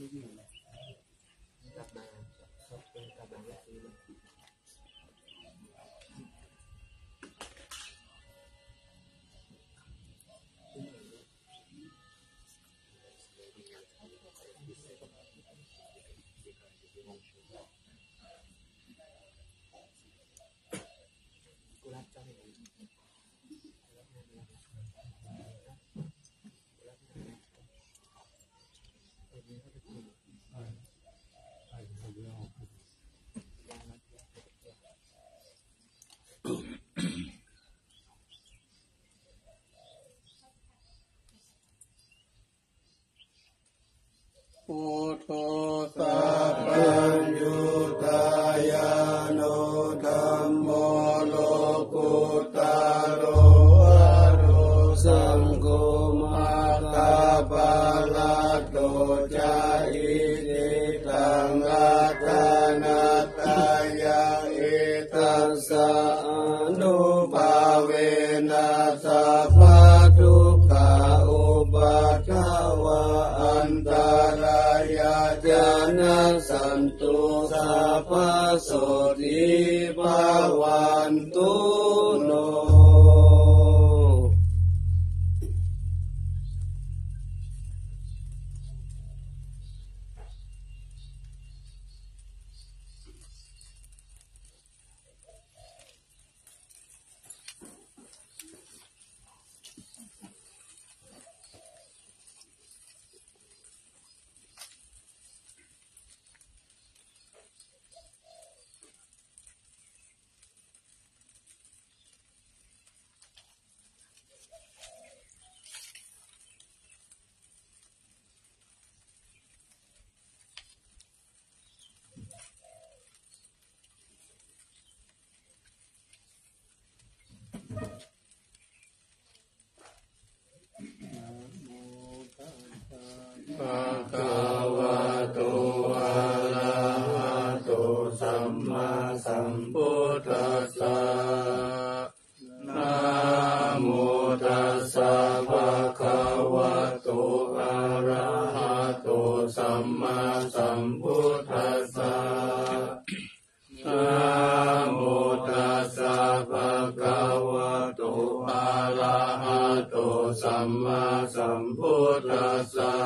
กลับมาแล้วซื้อกูรับเจ้าเลยพุทโธสัพพัญญูตายาโนธัมโมโลกุตตโรอโรสังโฆมาตาปาลาโตจาอิติตังอัตตานัตตายาเอตัสสะอนุภาเวนะสัพพะทุกขาอุปัฏฐวะอันตรายาจานะสันตุสัพพะโสติภาวันตุโนภะคะวะโตอะระหะโตสัมมาสัมพุทธัสสะนะโมตัสสะภะคะวะโตอะระหะโตสัมมาสัมพุทธัสสะนะโมตัสสะภะคะวะโตอะระหะโตสัมมาสัมพุทธัสสะ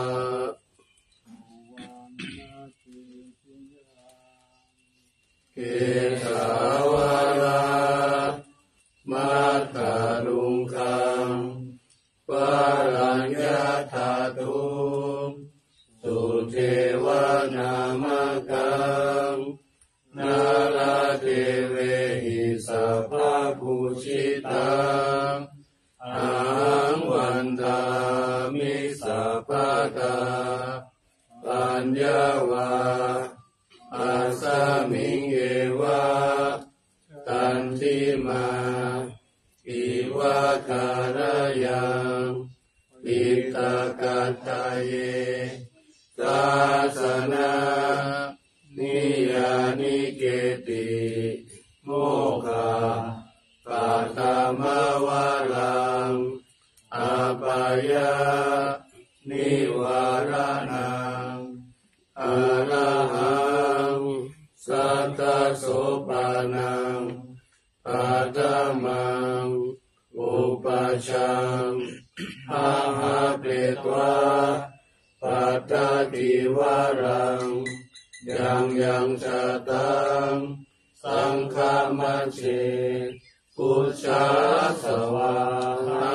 เกสาวลามัตตารุงคังปะรัญญาธาตุสุเทวานามกังนาลาเทเวหิสัพพะภูชิตังอังวันตามิสัพพะตาปัญญาวาอาสามิงเอวะตันติมาอิวะคารยังปิตากัตตาเยศาสนานิยานิเกติโมฆะปัตตมวารังอาปายานิวารนังอรหังสัตตโสปานังปัตตมังอุปัชฌังอาหาเปตวาปัตติวารังยังชะตังสังฆมัชเชพุทธาสวาหา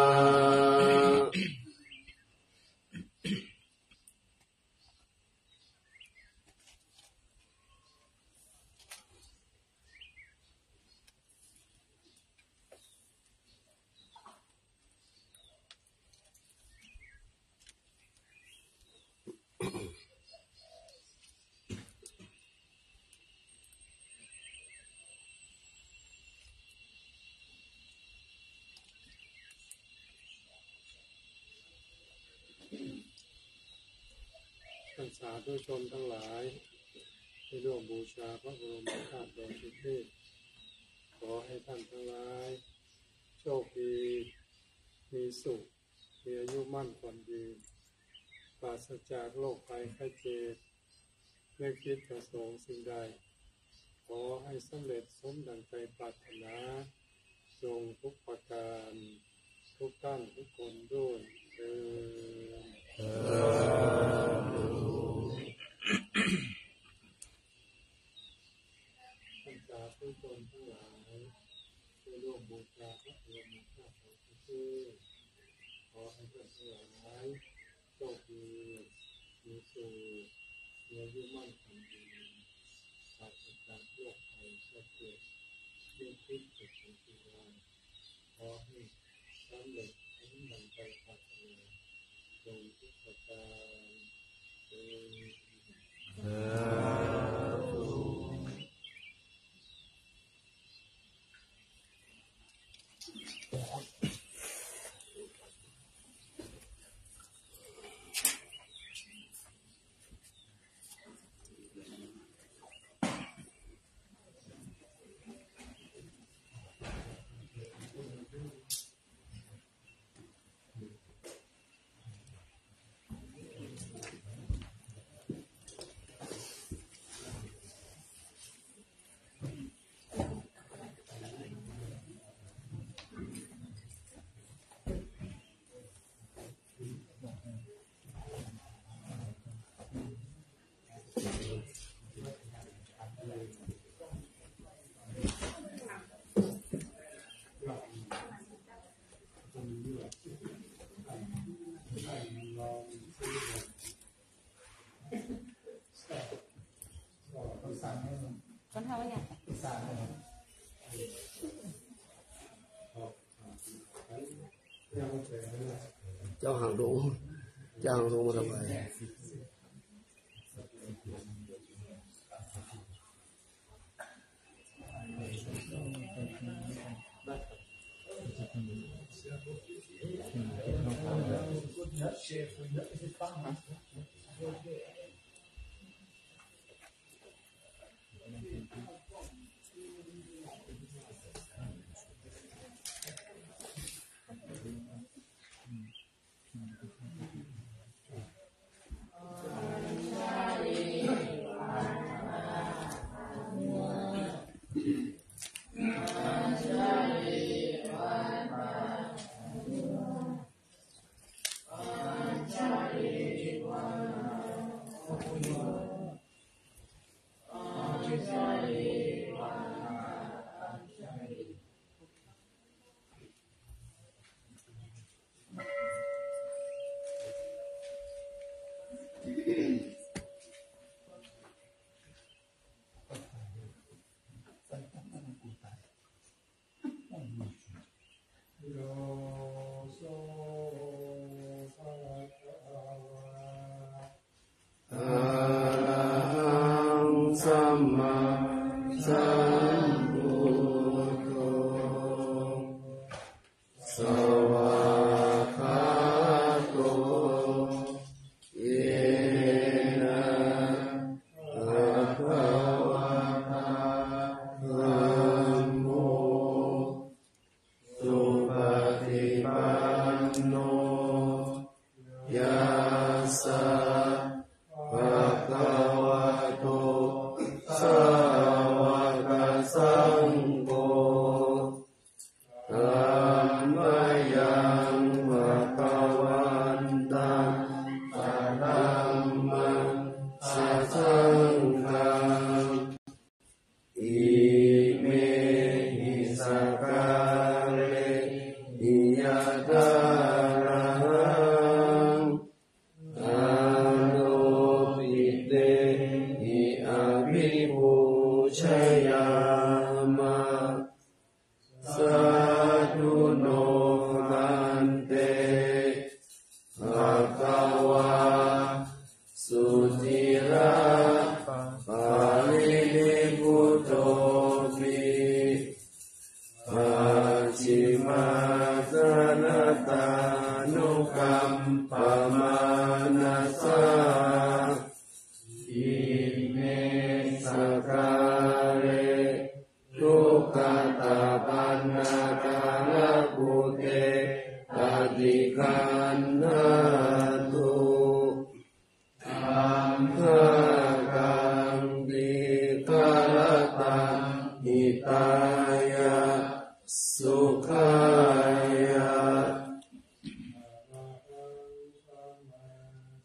ท่านสาธุชนทั้งหลายที่ร่วมบูชาพระบรมธาตุดอยสุเทพขอให้ท่านทั้งหลายโชคดีมีสุขมีอายุมั่นขวัญยืนปราศจากโรคภัยไข้เจ็บไม่คิดประสงค์สิ่งใดขอให้สำเร็จสมดังใจปรารถนาจงทุกประการทุกท่านทุกคนด้วยเถิดท่านสาธุชนทั้งหลายที่ร่วมบูชาพระบรมธาตุของพระเจ้าขอให้ท่านทั้งหลายโชคดีมีสุขมีอายุมั่นขวัญยืนปราศจากโรคภัยไข้เจ็บไม่คิดประสงค์สิ่งใดขอให้สำเร็จสมดังใจปรารถนาจงทุกประการเถิด con thao nhỉ? Cho hàng đủ mà tập bài.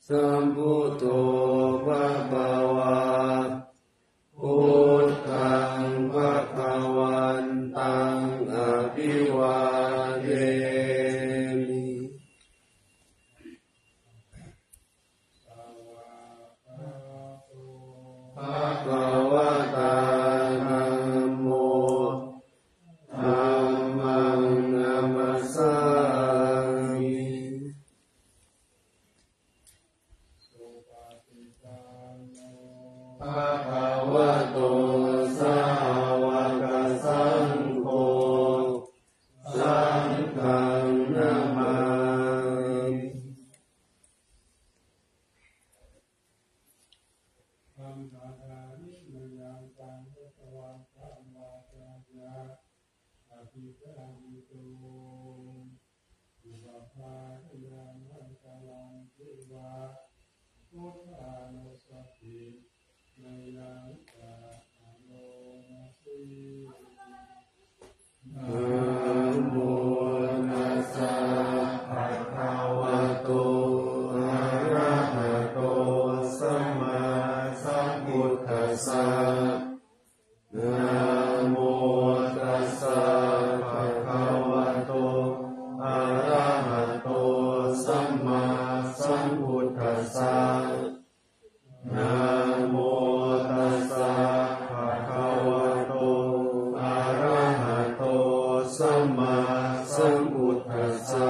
สัมพุทโธภะคะวาพุทธังภะคะวันตังอะภิวาเทมิภะคะวะตาธัมโมธัมมังนัมมัสสามิภะคะวะโตสาวกสังโฆสังฆังนะมามิธัมมาทานิมยังตังพุทธวังธัมมาจายะอภิสามิโตอุปภาคยานังกาลังเทวะพุทธานุสติในยังกาอโลมาสีนะโมตัสสะภะคะวะโตอะระหะโตสัมมาสัมพุทธัสสะนะโมตัสสะภะคะวะโตอะระหะโตสัมมาสัมพุทธัสสะนะโมตัสสะภะคะวะโตอะระหะโตสัมมาสัมพุทธัสสะ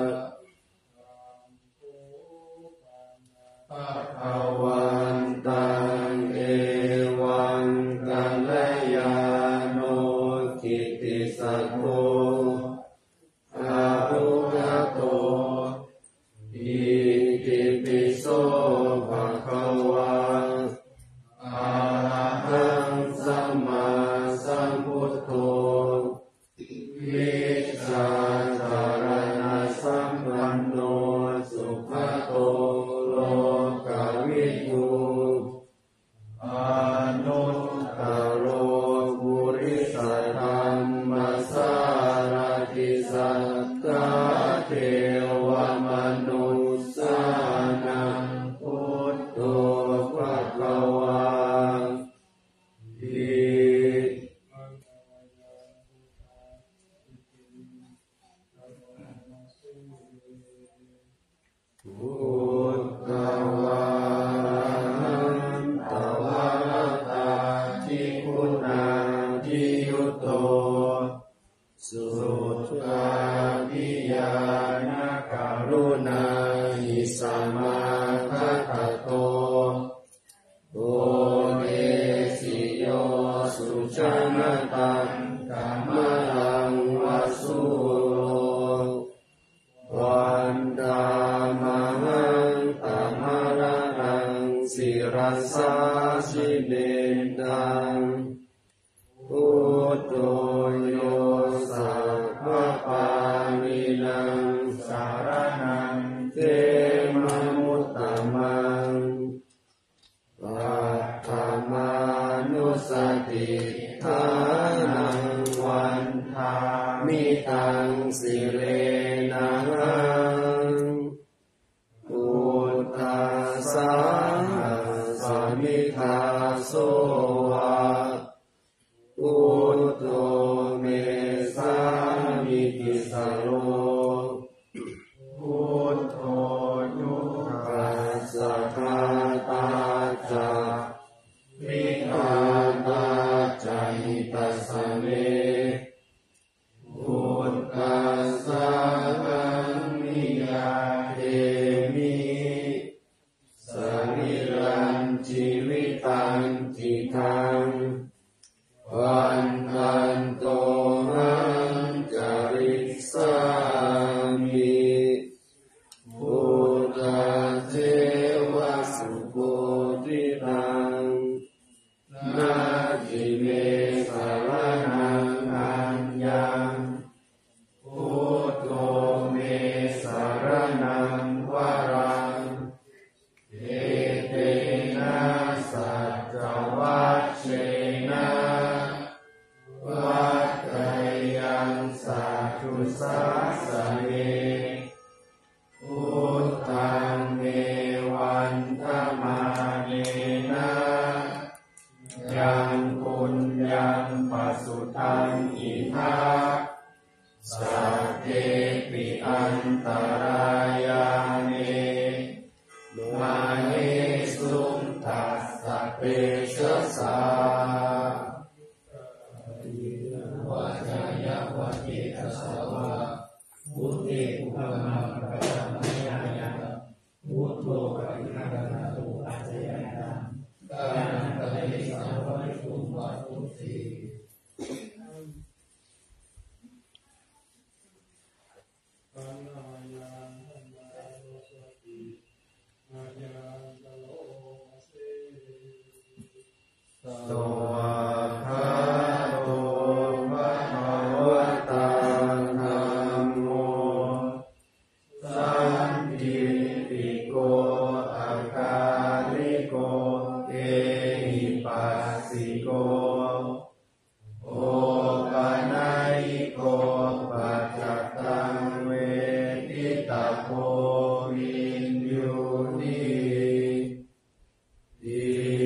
ภะคะวันตังเอวังกัลยาโนกิตติสัตโตอะรุหะโตอิติปิโสภะคะวะอะระหังสัมมาสัมพุทโธวิชชาจารณะสัมปันโนสุขโตโลกวิทูอนุตตโรปุริสธรรมสารติสัตตะเทวมนุสสานังพุทโธภะคะวาอิพุทธวาหันตวาตาทิคุณาทิยุตโตสุตตาภิญาณการุณาหิสัมมาคัตโตโอเนสิโยสุชนตังกัมมะลังวสุโลวันดามหังตมะระนังศิรัสสาสิเนตังพุทโธโยสัพพปานินังสารนังเตมะมุตตมังปัฏฐามานุสติทานังวันทามิตังสิเลนะหังพุทธัสสะสมิทาโสวะพุทโธเมสามิติสโลพุทโธยุคัสสะทาตาจาวิทาตาจาหิตัสสะเมพุทธัสสะธัมมิยาเทมิสริรัญชีวิตังจิติปัญญาญาณธรรมานุสติอาญาตโลเสสวากขาโตภะคะวะตาธัมโมสันทิติโกอาคาลิโกเอหิปัสสิโกโอปะนัยโกปัจจตังเวทิตาโพวินยูนิติ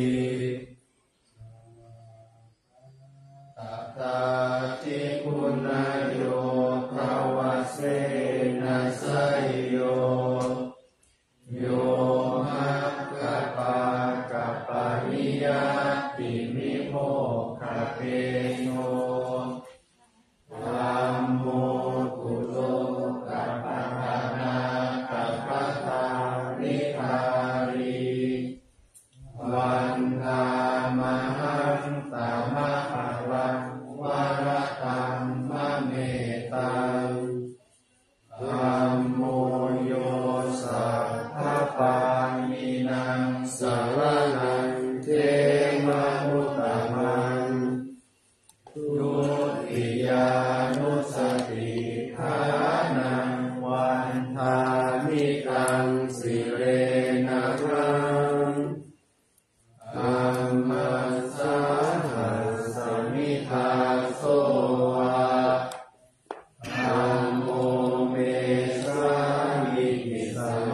ตัตตาจิคุณโยภวเสนะสยโยโยมัคคปากัปปะริยติมิโมกขเปโนธัมโมกุโลกัปปะทานากัปปะทานิทารีวันธามหังสามะภะลังวรตัมมะเมตังธัมโมโยสัพพะปานินังสรณังเทมะนุตตมังทุติยานุสติฐานังวันทามิกังสิเรนะรังธัมมัสสะหัสสมิทาโสวะธัมโมเมสะยิปิสโล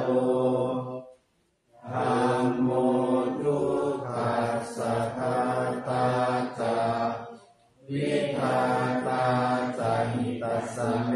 ธัมโมทุกขัสสะทาตาจาวิทาตาจาหิตัสสะเม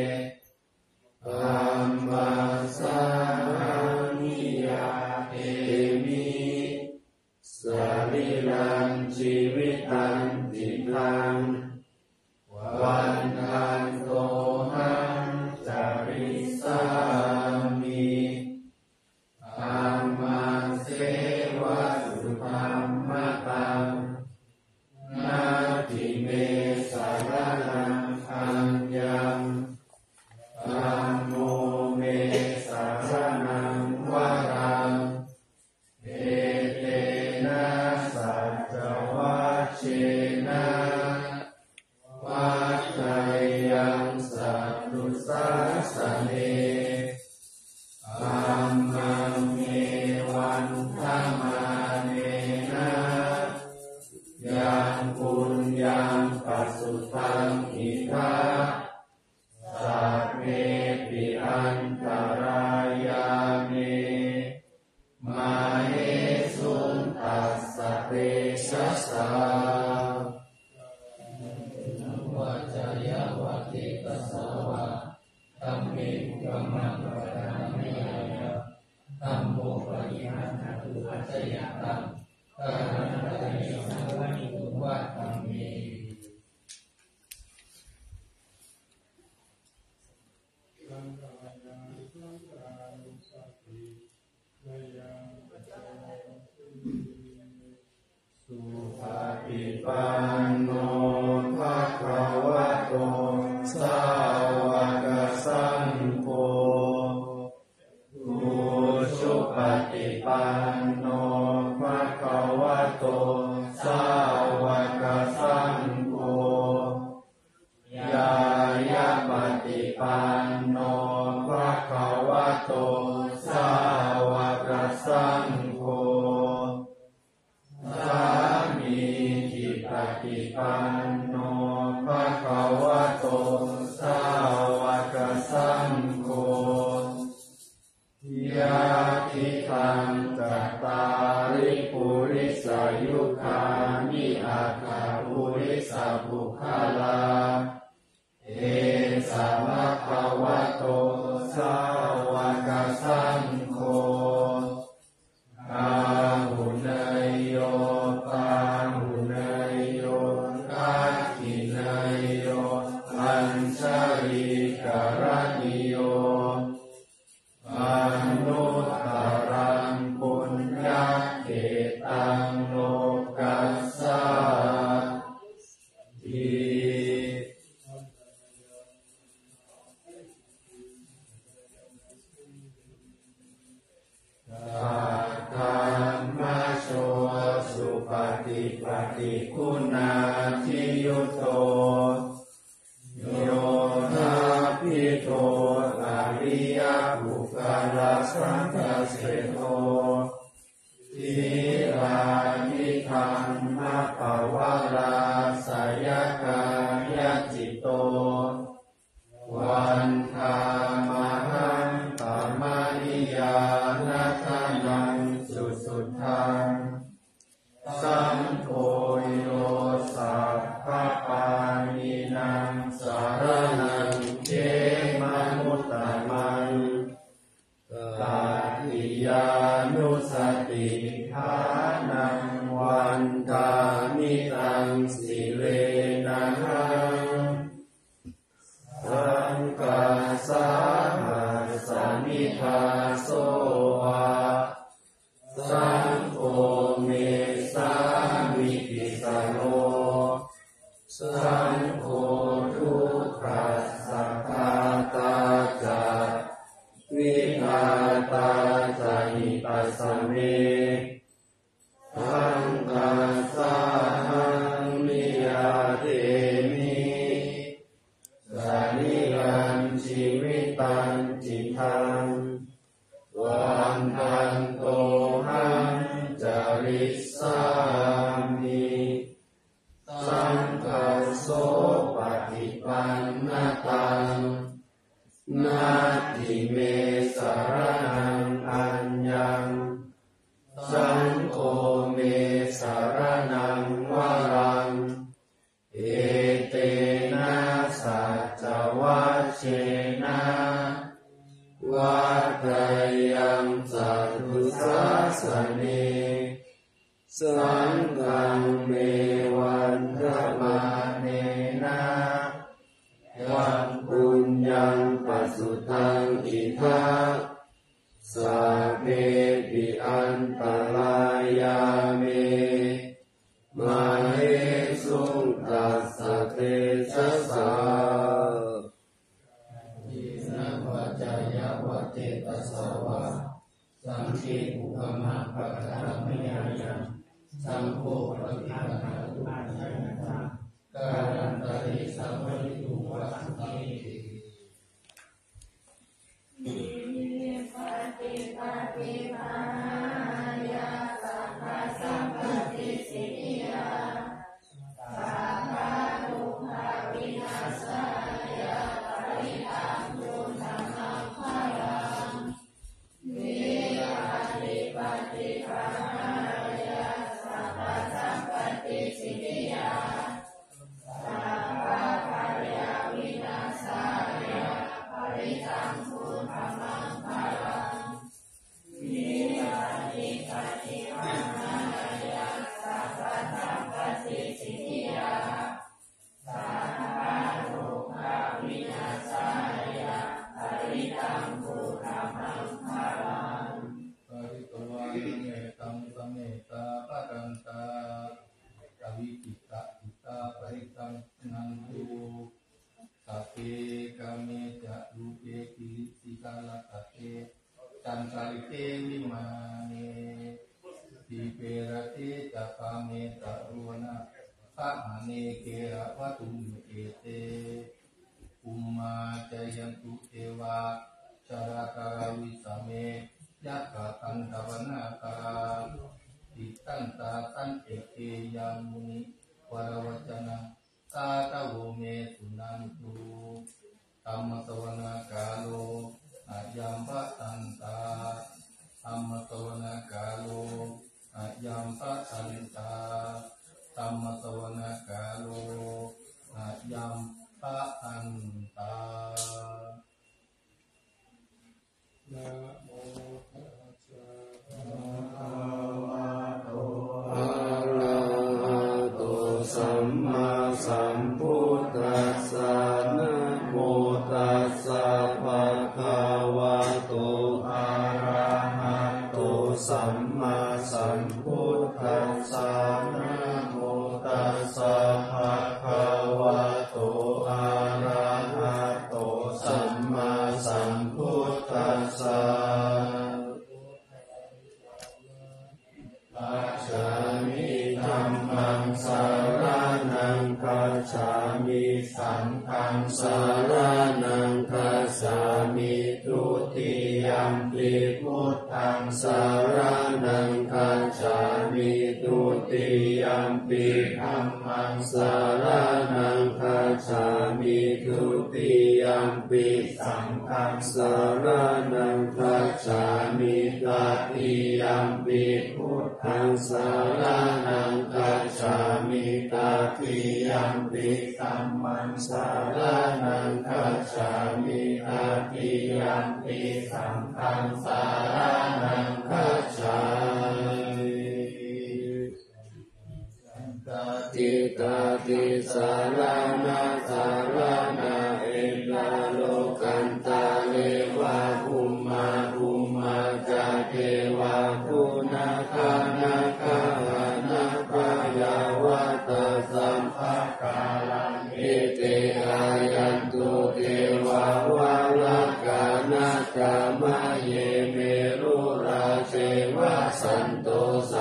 ธัมมัสสะนิยาเอมิสรีรังชีวิตังติทังวันทันโตหังจาริสามิธัมมังเสวะสุธัมมะตังนาทิเมสารนังอัญญังธัมโมเมสารนังวรังเอเตนะสัจจวัชเชนะวัจจยังสัตตุสัสสะเนธัมมังเมวันธรรมาเนนะยังปุญญังปัสสุทังอิทาสัพเพปิอันตรายาเมมาเหสุนตัสสะเตชะสาวัจจยวัตติตัสสาวะธัมเมกัมมังปะทานิยายะธัมโมปะริหันตุปัจจยตังกะหันตะเยสังวะนิโกวะธัมเมปัญญาญาณธรรมานุสติอาญาตโลเสสุปฏิปันโนภะคะวะโตสาวกสังโฆอุชุปฏิปันโนภะคะวะโตสาวกสังโฆยายะปฏิปันโนภะคะวะโตสาวกสังโฆสามีจิปฏิปันโนภะคะวะโตสาวกสังโฆยะทิทังจัตตาริปุริสายุคานิอาคาปุริสาภุคลาเอสามะคะวะโตสาวกสังโฆอาหุเนยโยปาหุเนยโยกัจขิเนยโยอัญชลีกรณิโยอนุตตรังปุญญเขตังโลกัสสะคุณาทิยุตโตโยธาภิโตอริยบุคลาสังฆเสโททิรานิธัมมะภวราสยกายจิตโตวันธามหังปามานิยานาคานังสุสุทังสัมโพโยสัพพปานินังสารนังเจมนุตตมังตาติยานุสติฐานังวันตามิตังสิเลนะหังสังฆาสาหัสสมิทาโสวะสังโฆเมสามิติสโนสังโฆทุกขัสสะคาตาจาวิหาตาจาหิปัสสะเมสังฆาสาหังมิยาเตมิสานิรันชีวิตังจิตังวันทันโตหังจาริสามิสังฆโสปฏิปันนตังนาทิเมสารนังอัญญังสังโฆเมสารนังวรังเอเตนะสัจจวัชเชนะวัฏยังสัตถุสาสเนสังฆังเมวันธมาเนนะวันปุญญังปัสสุตังอิทัสสะเพปิอันตรายาเมมาเหสุตัสสะเตชะสาทินะวัจจยวัจเจตสาวะสังฆิอุปมะภะคะระมะยังสังโฆปฏิปทาตุอายัญญะการันตริสัมภิตุวัสสังติปฏิปฏิภาณยาสัพพะสัมปติสิทธิยาสัพพะทุกขวินาศายาปริตังตุธัมมังพลังวิปฏิปฏิภาณยาสัพพะสัมปติสิทธิยาสัพพะภริยวินาศายาปริตังตุธัมมังพลังวิปฏิปฏิภาณยาสัพพะสัมปติสิทธิยาสัพพะทุกขวินาศายาปริตังตุธัมมังพลังปริตวาเมตังสเมตาปะรันตาอวิจิตะอิตาปริตังนันตุสัพเพกาเมจะรูเปกิริสิกาลตเตจันตาริเตวิมาเนทิเปรติจะปาเมตะรุนะพะมะเนเกระวะตุมเอเตอุมมาจยันตุเทวาชาราการวิสเมยักขะตันตวนาคาติตันตาตันเอเกยามุนิวรวจนะตาตะโวเมสุนันตุธัมมสวนาคาโลอายัมปะตันตาธัมมสวนาคาโลอายัมปะตันตาธัมมสวนาคาโลอายัมปะตันตานะโมตัสสะภะคะวะโตอะระหะโตสัมมาสัมพุทธัสสะนะโมตัสสะภะคะวะโตอะระหะโตสัมมาสัมพุทธัสสะนะโมตัสสะภะคะวะโตอะระหะโตสัมมาสัมพุทธัสสะปัจจามิธัมมังสารสังฆังสารนังคัจฉามิทุติยัมปิพุทธังสารนังคัจฉามิทุติยัมปิธัมมังสารนังคัจฉามิทุติยัมปิสังฆังสารนังคัจฉามิตติยัมปิพุทธังสารนังคัจฉามิตติยัมปิธัมมังสารนังคัจฉามิตติยัมปิสังฆังสารนังคัจฉามิติตาติสารนาสารนาเอตาโลกันตาเลวะภุมมาจาเทวะคุณาคานาคานาคายาวะตาสัมภกาลังเอเตอายันตุเทวาวาลกานาคามะเยเมรุราเชวะสันโต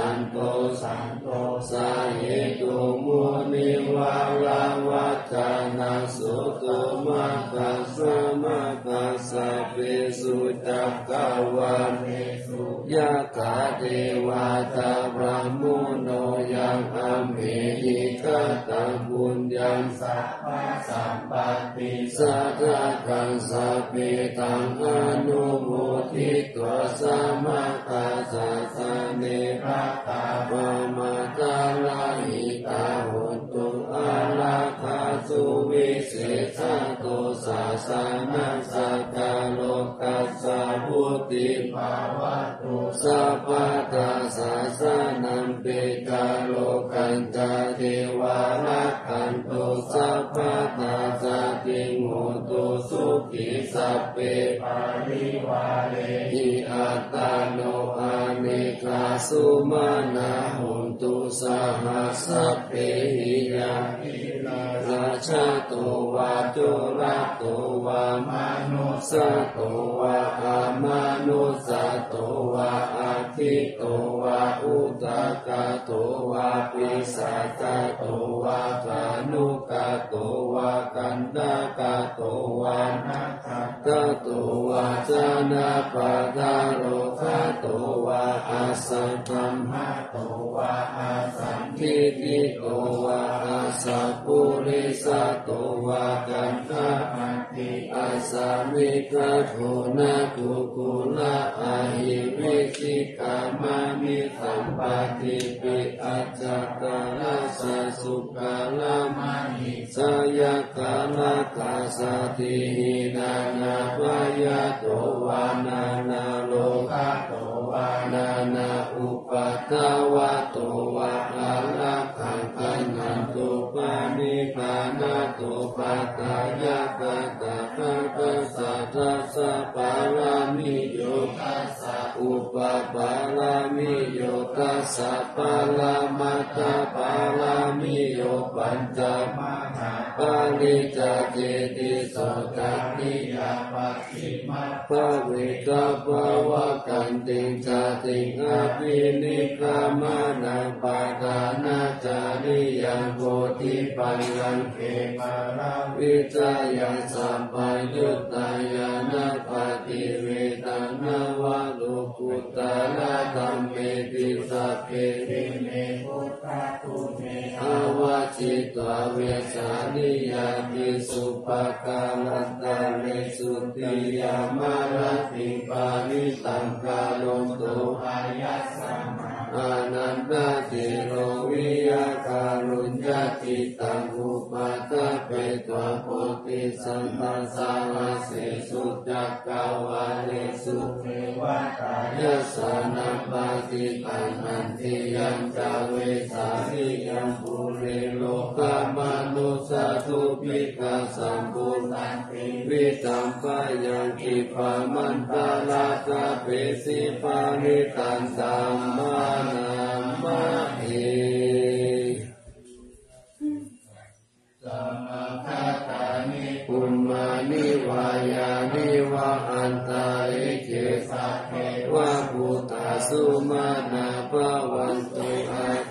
สาเหตุมุนิวาลาวัจานาสุตุมะกัสสะมะกัสสะเปสุจักกวาเนสุยะกะเทวาตาพระมุโนยังอัมเหหิกะตังบุญยังสัพพะสัมปติสัทธะกังสัพเพตังอนุโมทิตัวสัมมากัสสะสะเนระตาปะมาตาลาหิตาหุตุอาลาคาสุวิเศษโตสาสานัสสะกาโลกัสสะพุติภาวะตุสัพพะตาสาสานัมเปกาโลกันจาเทวารักขันตุสัพพะตาสะติโมตุสุขิสัพเพปาริวาเรหิอัตตาโนอาเนกาสุมานาหุนตุสหัสสะเพหิยาภิราชาโตวาจุระโตวามนุสโตวาอามนุสโตวาอาทิโตวาอุตกาโตวาปิสัจโตวาธานุกาโตวากันดากาโตวานาคาโตวาจานาปะทาโรคาโตวาอาสังคัมหะโตวาอาสังทิติโตวาอาสัพพุริสโตวากันทะอัตติอาสามิกะโทนะทุกุละอาหิวิชิกามามิสัมปติปิอัจจตาราสสุกาลามาหิสยกาลกาสติหินานาปายโตวานานาโลกาโตวานานาอุปัฏฐาวะโตวาอาลักขังขันนันตุปานิพานาตุปัตตายะกะตะภะคะสัทธัสสะปารามิโยตัสสะอุปปารามิโยตัสสะปารามัตถปารามิโยปัญจมหาปาริจเจติโสตัสนิยาปัสสิมัปปะเวกะปะวะกันติจติงอภินิกามานังปะทานาจาริยังโพธิปัญญังเขมาราวิจายาสัมปัญญุตตายานาปฏิเวทนาวะโลกุตตะระธัมเมติสัพเพริเมพุทธะตุเมอาวะจิตวะเวสานิยาติสุปกาลัตตะเรสุติยามารติปานิตังกาลมโตอายัสสมาอานันตติโรวิยาการุญญาติตังอุปัฏฐะเปตวะโพธิสัมปัสสะวะเสสุจักกวาเลสุเทวตายัสสะนัปปติปันนันติยัมจาเวสาริยัมปุเรโลกามนุสาทุปิกาสัมปุนันติวิตัมปะยังกิปะมันตาลาคาเปสิปานิตันตัมมานามาเอสัมมาคัตตานิปุมมานิวายานิวะอันตาริเกสัพเพวะพุทธาสุมาณาภวันตุอาโทเก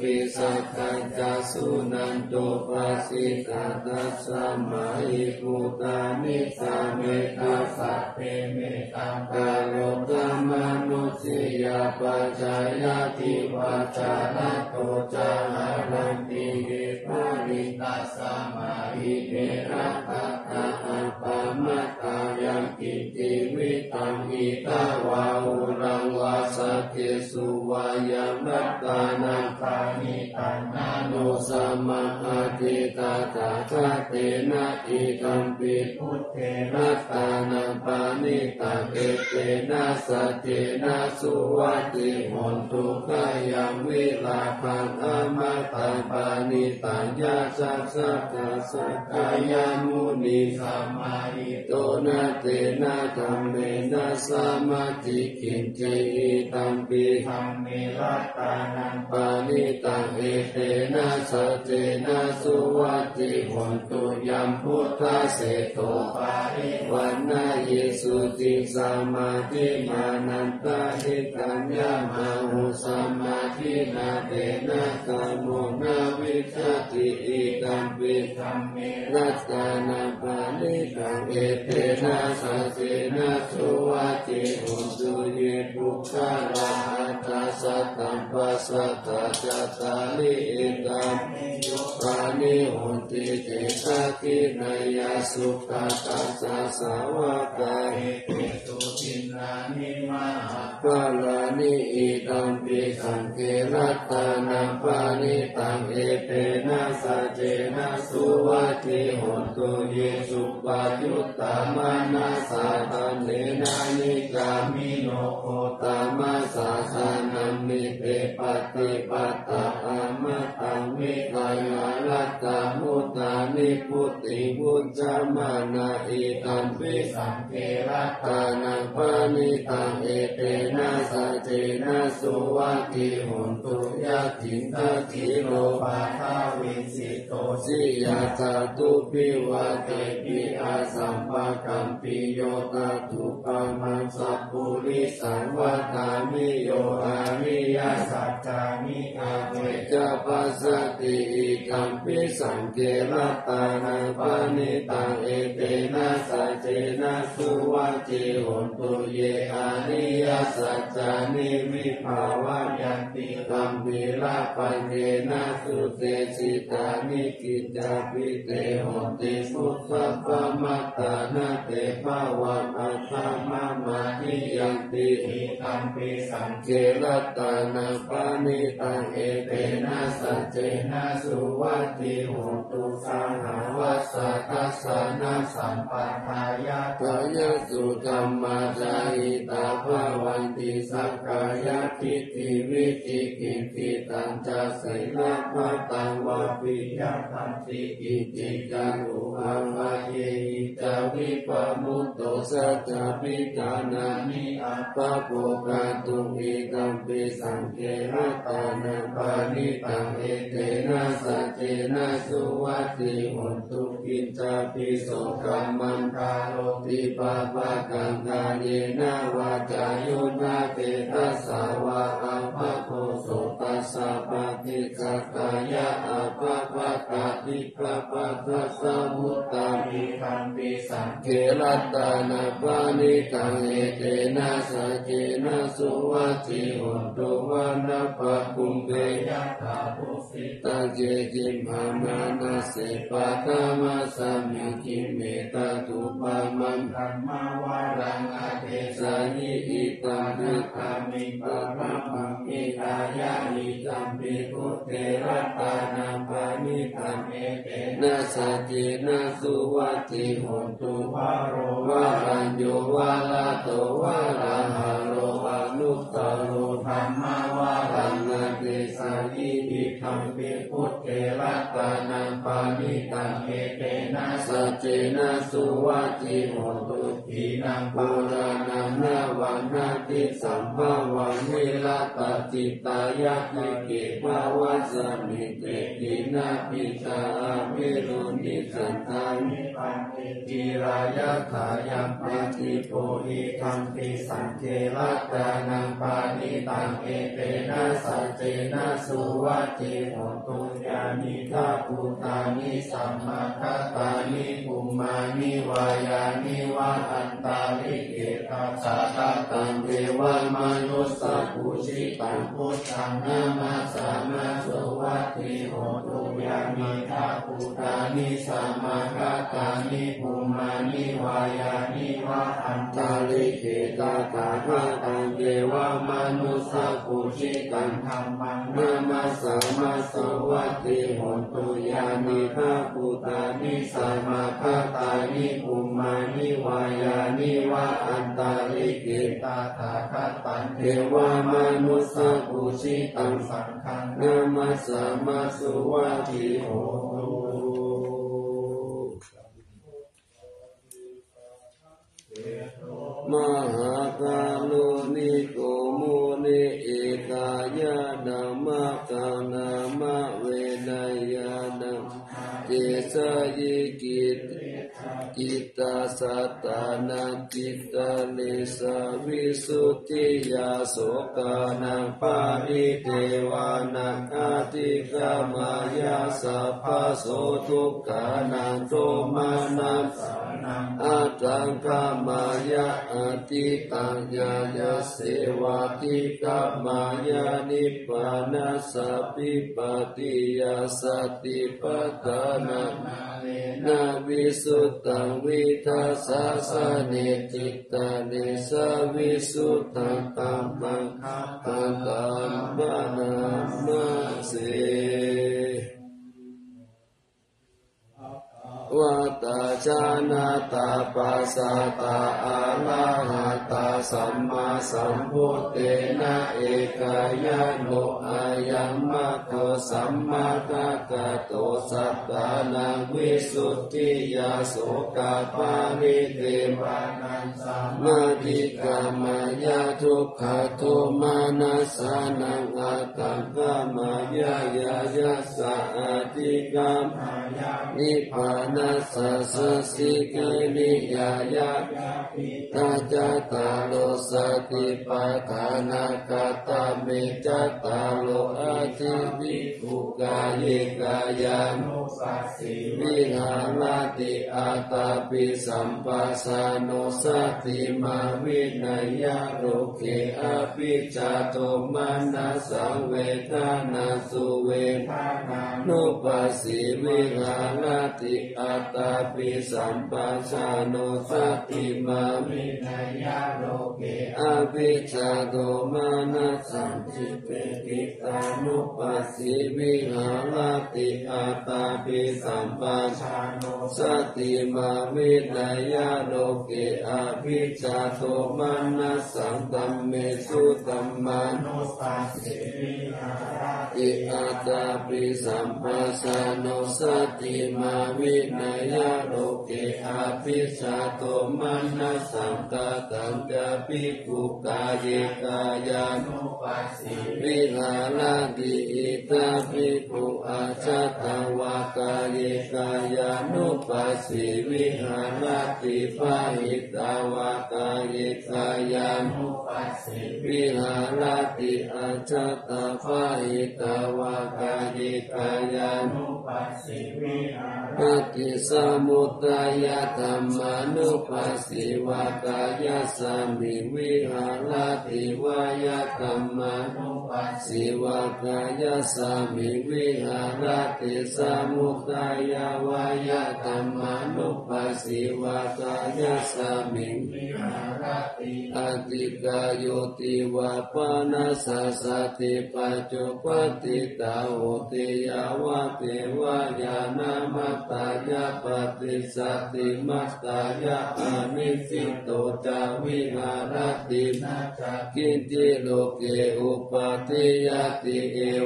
ปิสักขจาสุนันโตปัสสิตาตัสสะมาหิภูตานิสาเมตาสัพเพเมตังกาโลกามนุสิยาปัจจายติปัจจารโตจารันติเกปุริตัสสะมาหิเมระตะตะอัปปะมัตตายังกิติวิตังอิตาวาอุรังวาสัพเพสุวายามัตตานังปานิตังนาโนสัมมาทิตาตาชะเตนะอิตัมปิพุทเทนะตานังปานิตังเอเตนะสัจเจนะสุวัตติโหนตุกายังวิลาภังอมตังปานิตังยาสัสสะกัสสะกายามุนิสัมมาหิโตนะเตนะธัมเมนะสัมมาทิกินเจหิตัมปิธัมเมรัตตานังปานิตังเอเตนะสัจเจนะสุวัตติโหนตุยัมพุทธะเสโตปาริวันนาเยสุติสัมมาทิมานันตาหิตัญญามาหุสัมมาทินาเตนะกามโมนาวิชติอิตัมปิธัมเมรัตตานังปานิตังเอเตนะสัจเจนะสุวัตติโหนตุเยปุคคาราหัตถสัตตัมปัสสัตตะจัตตาลิอิตัมปานิโหนติเตสะกินายาสุขตัสสะสาวกาเหตุสุทินานิมาภาลานิอิตัมปิสังเกรัตตานังปานิตังเอเตนะสัจเจนะสุวัตติโหนตุเยสุปายุตตามานาสาตันเลนะนิกามิโนโคตามาสาสานัมมิเตปฏิปัตตาอามาตังวิกายาลัตตามุตตานิพุตติพุจจามานาอิตัมปิสังเกรัตตานังปานิตังเอเตนะสัจเจนะสุวัตติโหนตุยะถินทะทิโลภาทาวิสิโตสิยาตาตุปิวะเตปิอาสัมปะกัมปิโยตาตุปัมมังสัพพุริสังวตามิโยอาริยสัจจามิอาเวจะปัสสติอิตัมปิสังเกรัตตานังปานิตังเอเตนะสัจเจนะสุวัตติโหนตุเยอาริยสัจจานิวิภาวะยันติตัมปิละปัญเยนะสุเตสิตานิกิจจาปิเตโหติพุทธปมัตตานาเตภาวันอัตถมะมานิยันติอิตัมปิสังเกรัตตานังปานิตังเอเตนะสัจเจนะสุวัตติโหตุสังหาวัสสะทัสสะนะสัมปัฏฐายะกายสุธัมมาจายิตาภาวันติสักกายทิฏฐิวิจิกิจติตัญจศีลพัตตังวะปิยคันติกิจิจังอุหังวะเยหิจาวิปมุตโตสัจจปิจานานิอัปปะโภคตุอิตัมปิสังเกรัตตานังปานิตังเอเตนะสัจเจนะสุวัตติโหนตุกิจจาปิโสกัมมันคาโรติปะปะกังกาเยนะวาจายุนาเตตัสสาวะอัปปะโพโสตัสสะปะติสักกายะอัปปะปะตาติปะปะทัสสะมุตตามิคัมปิสังเกรัตตานังปานิตังเอเตนะสัจเจนะสุวัตติโหนตุวันนะปะคุมเตยะถาภูสิตังเจจิมหามานะเสปะตามาสัมมิกิเมตตุปะมังธัมมาวารังอาเทสานิอิตังนะคามิปะระมังอิตายะอิตัมปิพุทเทรัตตานังปานิตังเอเตนะสัจเจนะสุวัตติโหนตุวาโรวารัญโยวาลาโตวาราหะโรอนุตตโรธัมมาวารังอาเทสานิอิตัมปิพุทเทรัตตานังปานินิตังเอเตนะสัจเจนะสุวัจจิโหตุทีนังปุรานังนาวันนาติสัมภวังวิรัตจิตายะติเกภาวะสมิเตตินาปิตาวิรุณิสันตังปันติจิรายะถายัมปิติโพหิคัมปิสังเกรัตานังปานิตังเอเตนะสัจเจนะสุวัจจิโหตุญาณิทาภูตานิสัมมาคัตตานิภูมานิวายานิวะอันตาลิเกตัสสะตังเทวมนุสสะภูชิตังพุทธังนามาสามาสุวัตถิโหตุญาณิทาภูตานิสัมมาคัตตานิภูมานิวายานิวะอันตาลิเกตัสสะตังเทวมนุสสะภูชิตังธัมมังนามาสามาสุวัตถิโหตุญาณิทาภูตานิสัมมาคัตตานิภูมานิวายานิวะอันตาลิเกตัสสะตังเทวมนุสสะภูชิตังสังฆังนามาสามาสุวัตถิโหตุมหากาลุนิโกมุนิเอกายานามาคานา เวนยานังเจสยิกิตจิตตาสัตตานังจิตตาลิสาวิสุทธิยาโสกานังปาริเทวานังอาติกามายาสัพพโสทุกขานังโทมานังอาตังกามายาอติตังญาญาเสวะติกามายานิพพานัสสะปิปติยาสติปัฏฐานังนาวิสุตตังวิทัสสะสะเนจิตตาเนสะวิสุตตังตัมมังตัมตัมมะนามาเสวัตตาชานาตาปัสสะตาอะระหะตาสัมมาสัมพุทเตนะเอกายโนอายัมมะโคสัมมาทักขะโตสัตตานังวิสุทธิยาโสกาปาริเทวานังสัมมาทิกามายาทุกขโทมานัสสานังอาตังกามายายายาสะอาทิกามายานิพพานัสสะสัสสิกิริยายะตาจตาโลสติปัฏฐานาคาตาเมจัตตาโลอาทิวิภูกายกายานุปัสสิวิหารติอาตาปิสัมปัสสะโนสติมาวินัยโรเกอภิจจโตมานะสังเวทนาสุเวทนานุปัสสิวิหารติอาตาปิสัมปัสสะโนสติมาวินัยโรเกอภิจจโตมานะสังจิตเตกิตานุปัสสิวิหารติอาตาปิสัมปัสสะโนสติมาวินัยโรเกอภิจจโตมานะสังตัมเมสุตัมมานุปัสสิวิหารติอาตาปิสัมปัสสะโนสติมาวินัยโรเกอภิจจโตมานะสังกตัญจภิกขุกายกายานุปัสสิวิหารติอิตาภิกขุอาจัตตวากายกายานุปัสสิวิหารติปะหิตาวากายกายานุปัสสิวิหารติอาจัตตปะหิตาวากายกายานุปัสสิวิหารติสมุทัยธรรมานุปัสสิวากายสัมมิวิหารติวายธรรมานุปัสสิวากายสัมมิวิหารติสมุทัยวายธรรมานุปัสสิวากายสัมมิวิหารติอติกายโยติวาปานาสสติปัจจุปติตาโหติยาวะเทวายานามัตตายาปฏิสัตติมัตตายาอานิสิตโตจาวิหารตินาจกินจิโลเกอุปาทิยติเอวังโก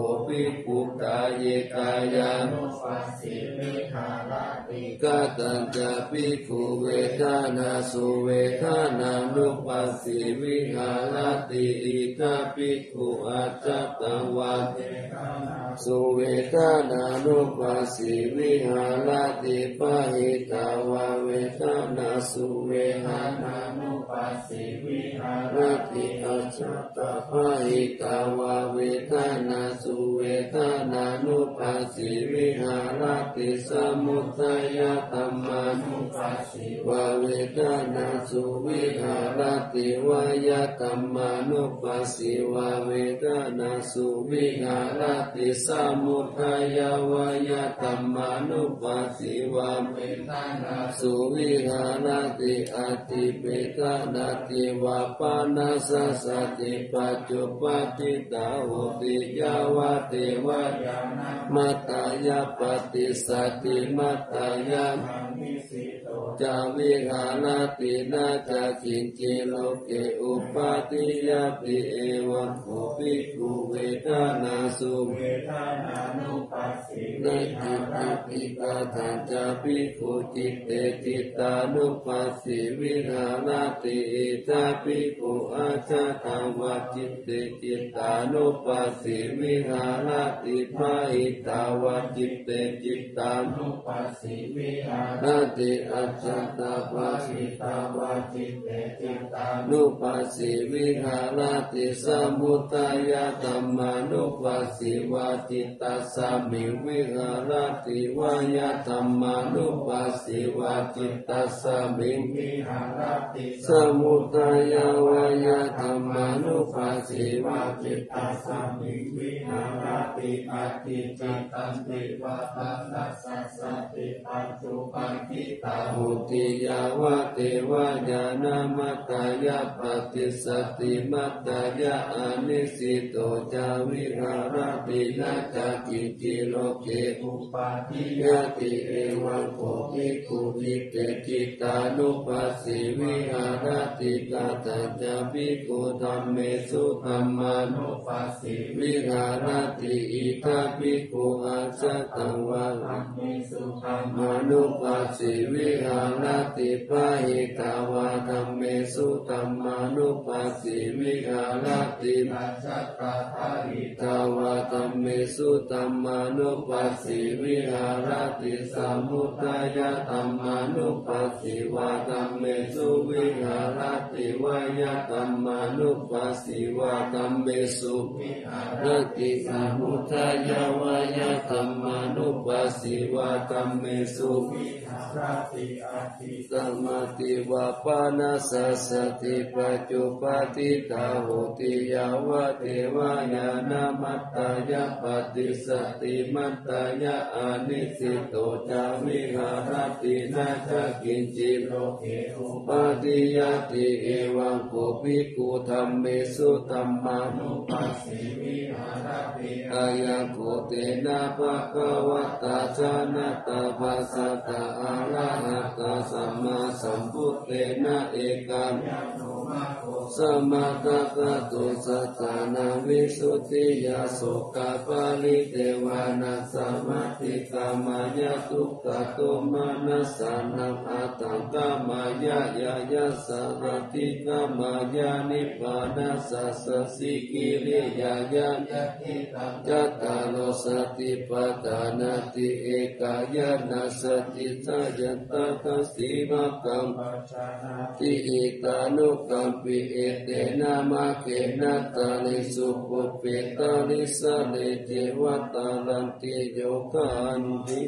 ภิกขุกายกายานุปัสสิวิหารติกตัญจะภิกขุเวทนาสุเวทนานุปัสสิวิหารติอิทาภิกขุอัจจตังวาเทสุเวทนานุปัสสิวิหารติปะหิตาวาเวทนาสุเวทนานุปัสสิวิหารติอัจจตปะหิตาวาเวทนาสุเวทนานุปัสสิวิหารติสมุทัยธัมมานุปัสสิวาเวทนาสุวิหารติวายธัมมานุปัสสิวาเวทนาสุวิหารติสมุทัยวายธัมมานุปัสสิวาเวทนาสุวิหารติอติเปตนาติวาปานาสสติปัจจุปจิตาโหติยาวะเทวายานะมัตตายาปฏิสัตติมัตตายาจาวิหารตินาจาคินจิโลเกอุปาติยาปิเอวังโภภิกขุเวทนาสุเวทนานุปัสสินาจิตติกาทันจาภิกขุจิตเตจิตานุปัสสิวิหารติอิทาภิกขุอาจาตังวาจิตเตจิตานุปัสสิวิหารติภาหิตาวาจิตเตจิตานุปัสสิวิหารติอัจจตภาหิตาวาจิตเตจิตานุปัสสิวิหารติสมุทัยธัมมานุปัสสิวาจิตตัสสมิวิหารติวายธัมมานุปัสสิวาจิตตัสสมิวิหารติสมุทัยวายธัมมานุปัสสิวาจิตตัสสมิวิหารติอธิจิตตันติวาตัสสะสติปัจจุปันทิตาหุติยาวะเทวายานามัตตายาปฏิสัตติมัตตายาอนิสิโตจาวิหารตินาจากิจิโลเกอุปาทิยติเอวังโภภิกขุภิกเตจิตานุปัสสิวิหารติกาตัญจภิกขุธัมเมสุธัมมานุปัสสิวิหารติอิทาภิกขุอาจจตังวาธัมเมสุธัมมานุปัสสิวิหารติปะหิตาวาธัมเมสุธัมมานุปัสสิวิหารติปัจจตถาหิตาวาธัมเมสุธัมมานุปัสสิวิหารติสมุทัยธัมมานุปัสสิวาธัมเมสุวิหารติวายธัมมานุปัสสิวาธัมเมสุวิหารติสมุทัยวายธัมมานุปัสสิวาธัมเมสุวิหารติอธิสัมมาติวาปานาสสติปัจจุปติตาโหติยาวะเทวายานามัตตายาปฏิสัตติมัตตายาอานิสิโตจาวิหารตินาจกินจิโลเกอุปาติยติเอวังโภภิกขุธัมเมสุธัมมานุปัสสิวิหารติอายะโกเตนะภะคะวะตาชนะตาภาสตาอะระหะตาสัมมาสัมพุทเตนะเอกัมสัมมากัปปะโตสัจจานาวิสุทธิยาโสกาปาลิเทวานัสสะมัตติกามายะทุกขโตมานัสสานังอัตตังกามายะยายะสัรติกามายะนิพพานัสสะสสิกิริยายะยัตถิตังจัตตารโลสติปัฏฐานาติเอกายะนัสสติสัจจตตสีมะกัมปัจจานาติอิตานุกัมปิเอเตนะมะเกนะตาลิสุปุปเปตาลิสะเลเจวัตตาลันติโยกันติ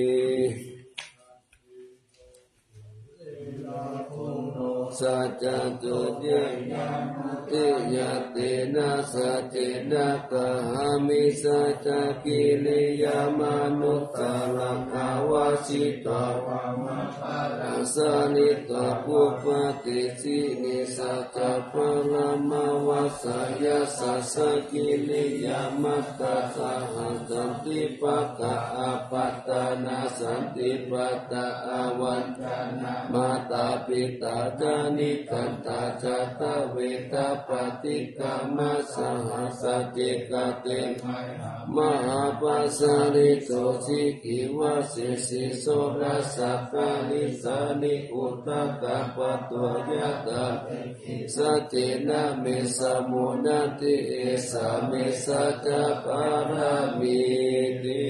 สัจจตุเยติยเตนะสัจเจนะกะหามิสัจจกิริยามนุตตะระภาวะสิตาวะมะภะระสานิตาปุปติสินิสัจจะปะละมะวัสสยะสัสสะกิริยามัตตะสหัสสันติปะกะอะปัตตานาสันติปัตตะอาวันจนะมาตาปิตาจานิกันตาจัตตเวตาปฏิกามาสหัสเจกเตมหาปัสสริโสชิกิวะเสสิโสรัสสะกาลิสานิอุตตะกะปะตัวยะตาสัจเจนะเมสมุนันติเอสาเมสัจจปารามิติ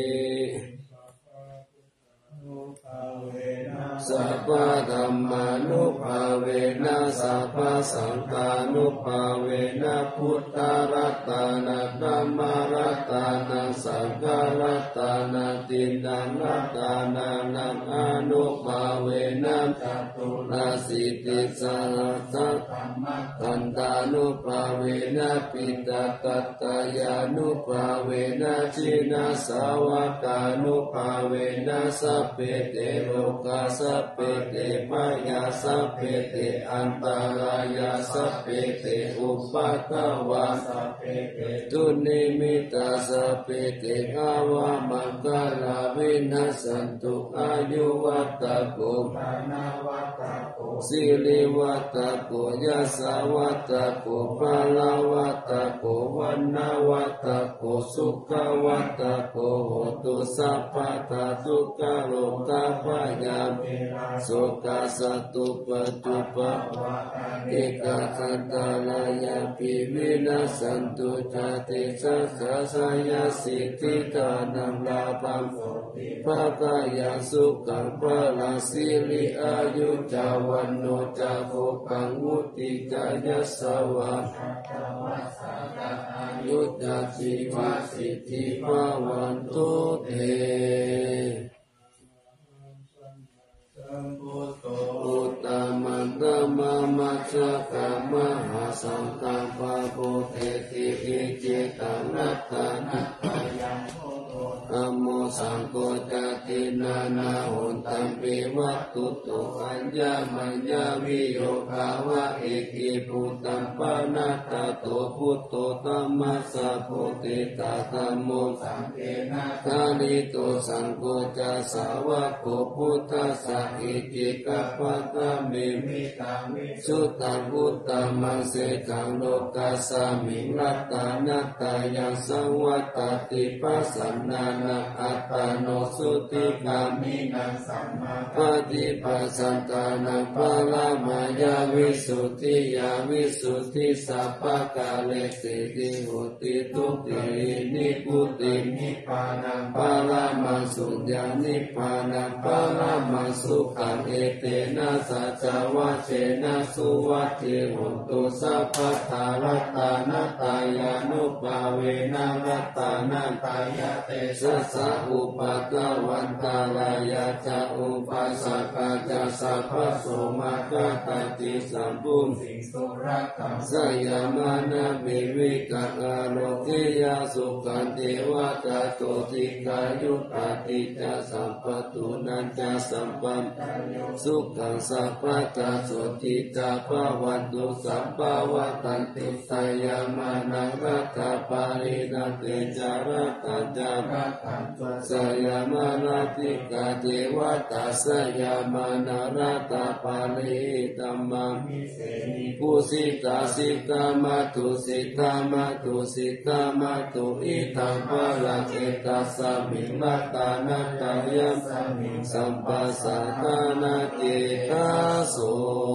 สัพพะธัมมานุภาเวนะสัพพะสังฆานุภาเวนะพุทธรัตนะธัมมรัตนะสังฆรัตนะตินังรัตนะนังอนุภาเวนะจัตุราสิติสังฆัมมะคันตานุภาเวนะปิตาตัตตายานุภาเวนะชินาสาวกานุภาเวนะสัพเพเตโลกาสัพเพเตมายาสัพเพเตอันตรายาสัพเพเตอุปัฏฐวาสัพเพเตตุนิมิตาสัพเพเตภาวะมังคลาวินัสสันตุอายุวัตตะโกภานาวัตตะโกสิริวัตตะโกยัสสะวัตตะโกภาลาวัตตะโกวันนาวัตตะโกสุขวัตตะโกโหตุสัพพะทาทุกขโลกาภยาโสกาสตุปตุปะเอกขันตาลายาปิวินาสันตุจติสัสสะยาสิทธิทานังลาภังภะกายาสุขังภะลาสิริอายุจาวันโนจาโภกังมุติกายสวะอายุจาชีวะสิทธิภาวันตุเตอุตตมันตมะมัจจกามหาสังฆัปปะโพเทติอิจิตังนัตตานัตตายังอะโมสังโฆจตินานาหุนตัมปิวัตตุตุอัญญมัญญวิโยภาวะเอกิปุตตัมปะนัตตะโตพุทโตธัมมัสสะโพธิตาธัมโมสังเฆนะทานิโตสังโฆจะสาวะโกพุทธัสสะอิจิกัปปะตะเมมิตังวิสุตตังพุตตมังเสกังโลกัสสะมิงรัตตานัตตายังสังวัตติปัสสันนานะอัตตาโนสุติกามินังสัมมาปฏิปัสสันตานังปะละมายาวิสุทธิยาวิสุทธิสัพพะกาเลสิติโหติทุตินิพุตินิพพานังปะละมังสุญญานิพพานังปะละมังสุขังเอเตนะสัจจวัชเชนะสุวัตถิโหตุสัพพะทารัตตานัตตายานุภาเวนะรัตตานัตตายาเตสัสสะอุปัฏฐวันตาลายาจะอุปัสสกาจะสัพพะโสมาคตติสัมปุสิสุรกังสยามานะมิวิกังอโลกิยาสุขันเทวตาโตติกายุปติจะสัมปตุนันจะสัมปันสุขังสัพพะตาโสติตาภวันตุสัมภาวะตันติสยามานังรัตถปารินันเตจารัตจาระขันตุสยามานาติกาเทวตาสยามานารัตถปาริธัมมังปุสิตาสิกามาตุสิตามาตุสิตามาตุอิทังภะลังเอตัสสะมิงรัตตานัตตายัมสัมปัสสะทานาเกตาโส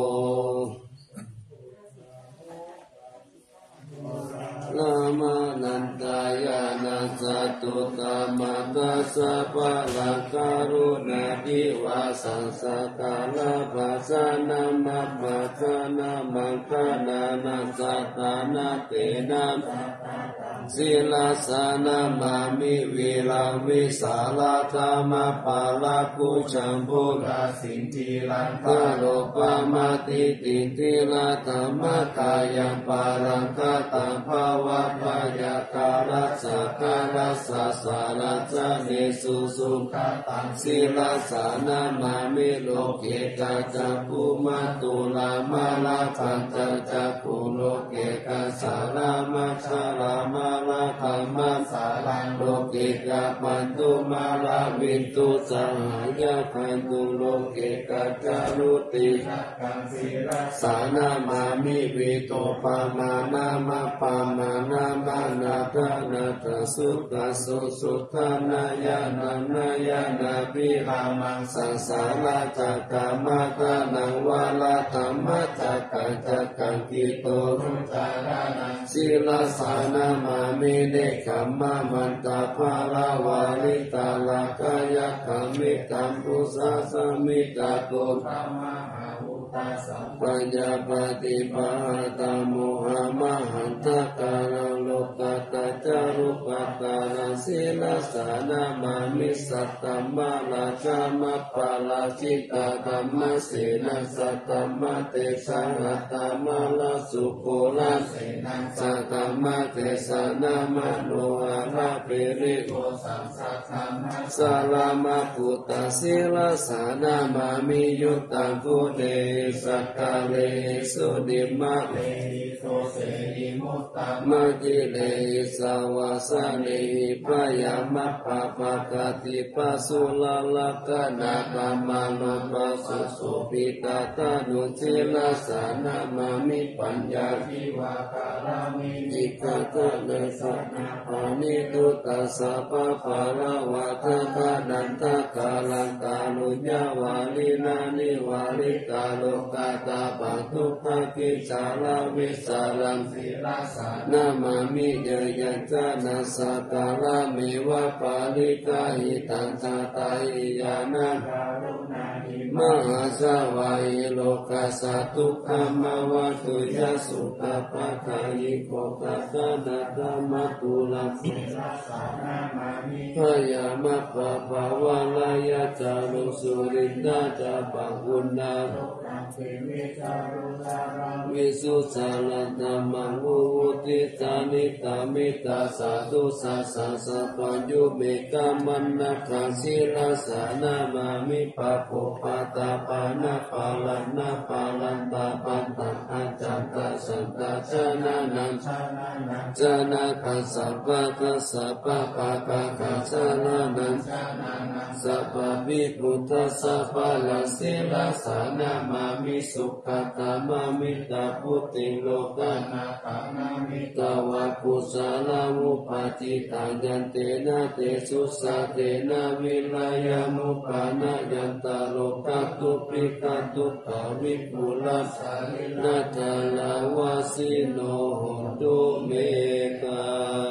ลามานันตายานัสสตุตามาตัสสะภะลังการุณาภิวาสังสกาลาภาสานามัปปะสานามังคนานัสสะตานาเตนะศิลาสานามามิวิลังวิสาลาธรรมปาลาคุชัมพุราสินติลันตาโลปามาติติติลาธรรมกายังปารังคตังภาวะปายาการัสสะการัสสะสารัสสะเนสุสุขตังศิลาสานามามิโลเกกาจักขุมาตุลามาลาปัญจจักขุโลเกกาสารามาสารามาลาธรรมสารังโลโลกิกาปันตุมาลาวินตุสหายาปันตุโลกิกาจารุติกังสีรัสานามามิวิโตปามานามาปามานามานาทานาทสุขสุสุทานายานายานาภิรามังสังสาราจักามาตานังวาลาธรรมจักกังจักกังกิโตรุจารานังศีลสานามามิเนกัมมามันตาภาลาวาลิตาลากายกัมมิตัมปุสาสมิตาโตธัมมาปัญญาปฏิปาตาโมหะมหันตกาลังโลกัตตาจารุปัตตานังศีลสานามามิสัตตมาลาจามะปาลาจิตตาธัมมะเสนะสัตตมะเตสังหัตตมาลาสุโคลาเสนะสัตตมะเตสนามะโนอาราเปริโกสัมสัทธามัสสาลามะพุตตศีลสานามามิยุตตังพุเตสักกาเลสุดิมะเลโตเสหิมุตตามะกิเลสาวาสานิปยามะปะปะกติปัสสุลาลกนาปะมาโนปัสสุสุปิตาตานุจิลสานามามิปัญญาทิวาการามิจิกะตะเลสนาปานิตุตัสสะปะปะละวะทะกะนันทะกาลันตานุญาวาลินานิวาลิกาโลกาตาปังทุกขกิจาลาวิสารังศีลสานามามิเยยัญจานาสกาลามิวะปาลิกาหิตังจาตาหิยานังมหาสวายโลกัสสะทุกขมาวะตุยะสุขปะคายิโกกัสสะนะธรรมตุลังศีลสานามามิพยามะปะภาวะลายะจารุสุรินดาจาปังกุณาวิสุสาลันตมังอุติตานิตามิตาสาธุสัสสะสัพพัญญูเมกามันนะขังศีลสานามามิปะโภปะตาปานะปาลันนะปาลันตาปันตะอัจจันตสันตชนะนันชนะกัสสะปะกัสสะปะปะปะกัสสะนะนันสัพพะวิพุทธัสสะปะละศีลสานามามิสุขตามามิตาพุติโลกานาปานามิตาวะกุศลามุปาจิตังยันเตนะเตสุสะเตนะวิลายานุปานะยันตาโลกัตตุปิกาตุภาวิปุลัสสะนาจาลาวาสิโนโหตุเมกา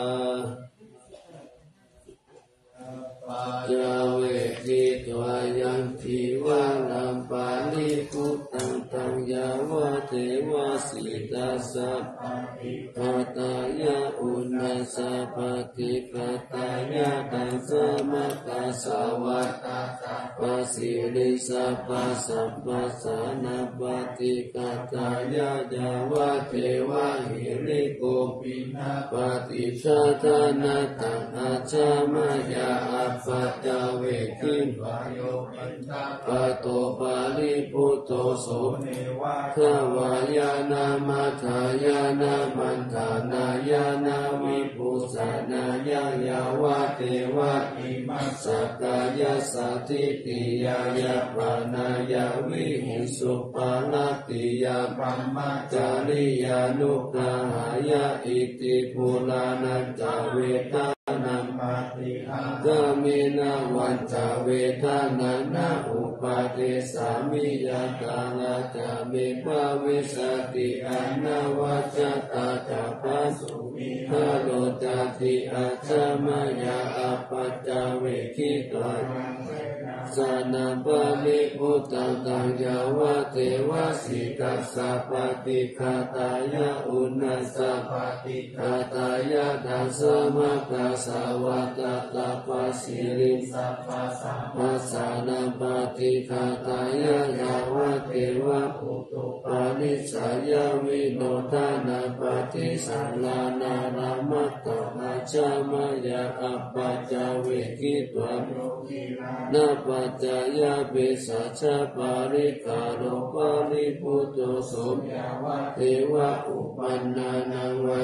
จาเวทิตวายังทิวาลัมปาลิพุตตังตังยาวะเทวาสิตาสัพพิปตายะอุณาสัพพิปตายะตังสมะกัสสวัตตาปัสสิริสัพพะสัพพะสานาปฏิกัตตายะยาวะเทวะหิริโกปินะปฏิชาทานาตังอาจามายาอัปปัจจเวคินวายโยปัญจปะโตปาริพุทโธโสเนวะขวายานามัทายานามันธานายานาวิปุสานายายาวะเทวะอิมัสสกายาสัทธิติยายาปานายาวิหิสุปาลติยาปัมมาจาริยานุกาหายาอิติปุรานันจเวทานัมปฏิฆากามินาวันจเวทานันนาอุปาเทสามิยาตาลาจามิภาวิสติอนาวัจตาจาปัสสุมิหาโลจติอาจามายาอปัจจเวคิตวาสานาปาลิพุตตังตังยาวะเทวะสิกัสสะปฏิฆาตายะอุณาสัพปฏิฆาตายะดัสสะมะกัสสะวัตตะปัสสิริสัพพะสัมมาสานาปฏิฆาตายะยาวะเทวะอุตุปานิสายาวิโนทานาปฏิสังลานารามัตตะจามายาอปัจจเวคิตวะนาปัจจายาเบสัชะปาริกาโรปาริพุทโธสมยาวะเทวะอุปันนานังวายา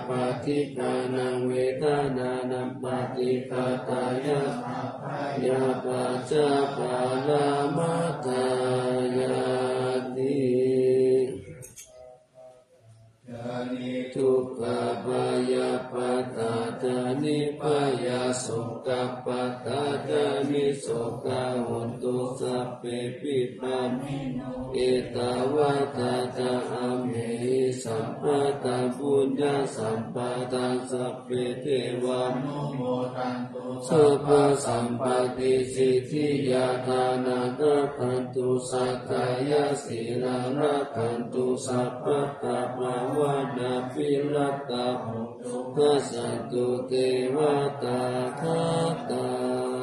ปฏิกานังเวทนานังปฏิกาตายะยาปัจจปาลามัตตายาติทุกขปายาปัตตาจานิปายาสุขปัตตาจานิโสกาหุนตุสัพเพปิปันเอตวัตตาจาอัมเหสัมปตาปุญญาสัมปตาสัพเพเทวานุโมทันตุสัพพสัมปติสิทธิยาทานารักขันตุสักกายสีลารักขันตุสัพพะตาภาวนาปิรัตตาทัสสันตุเทวตาทัตตา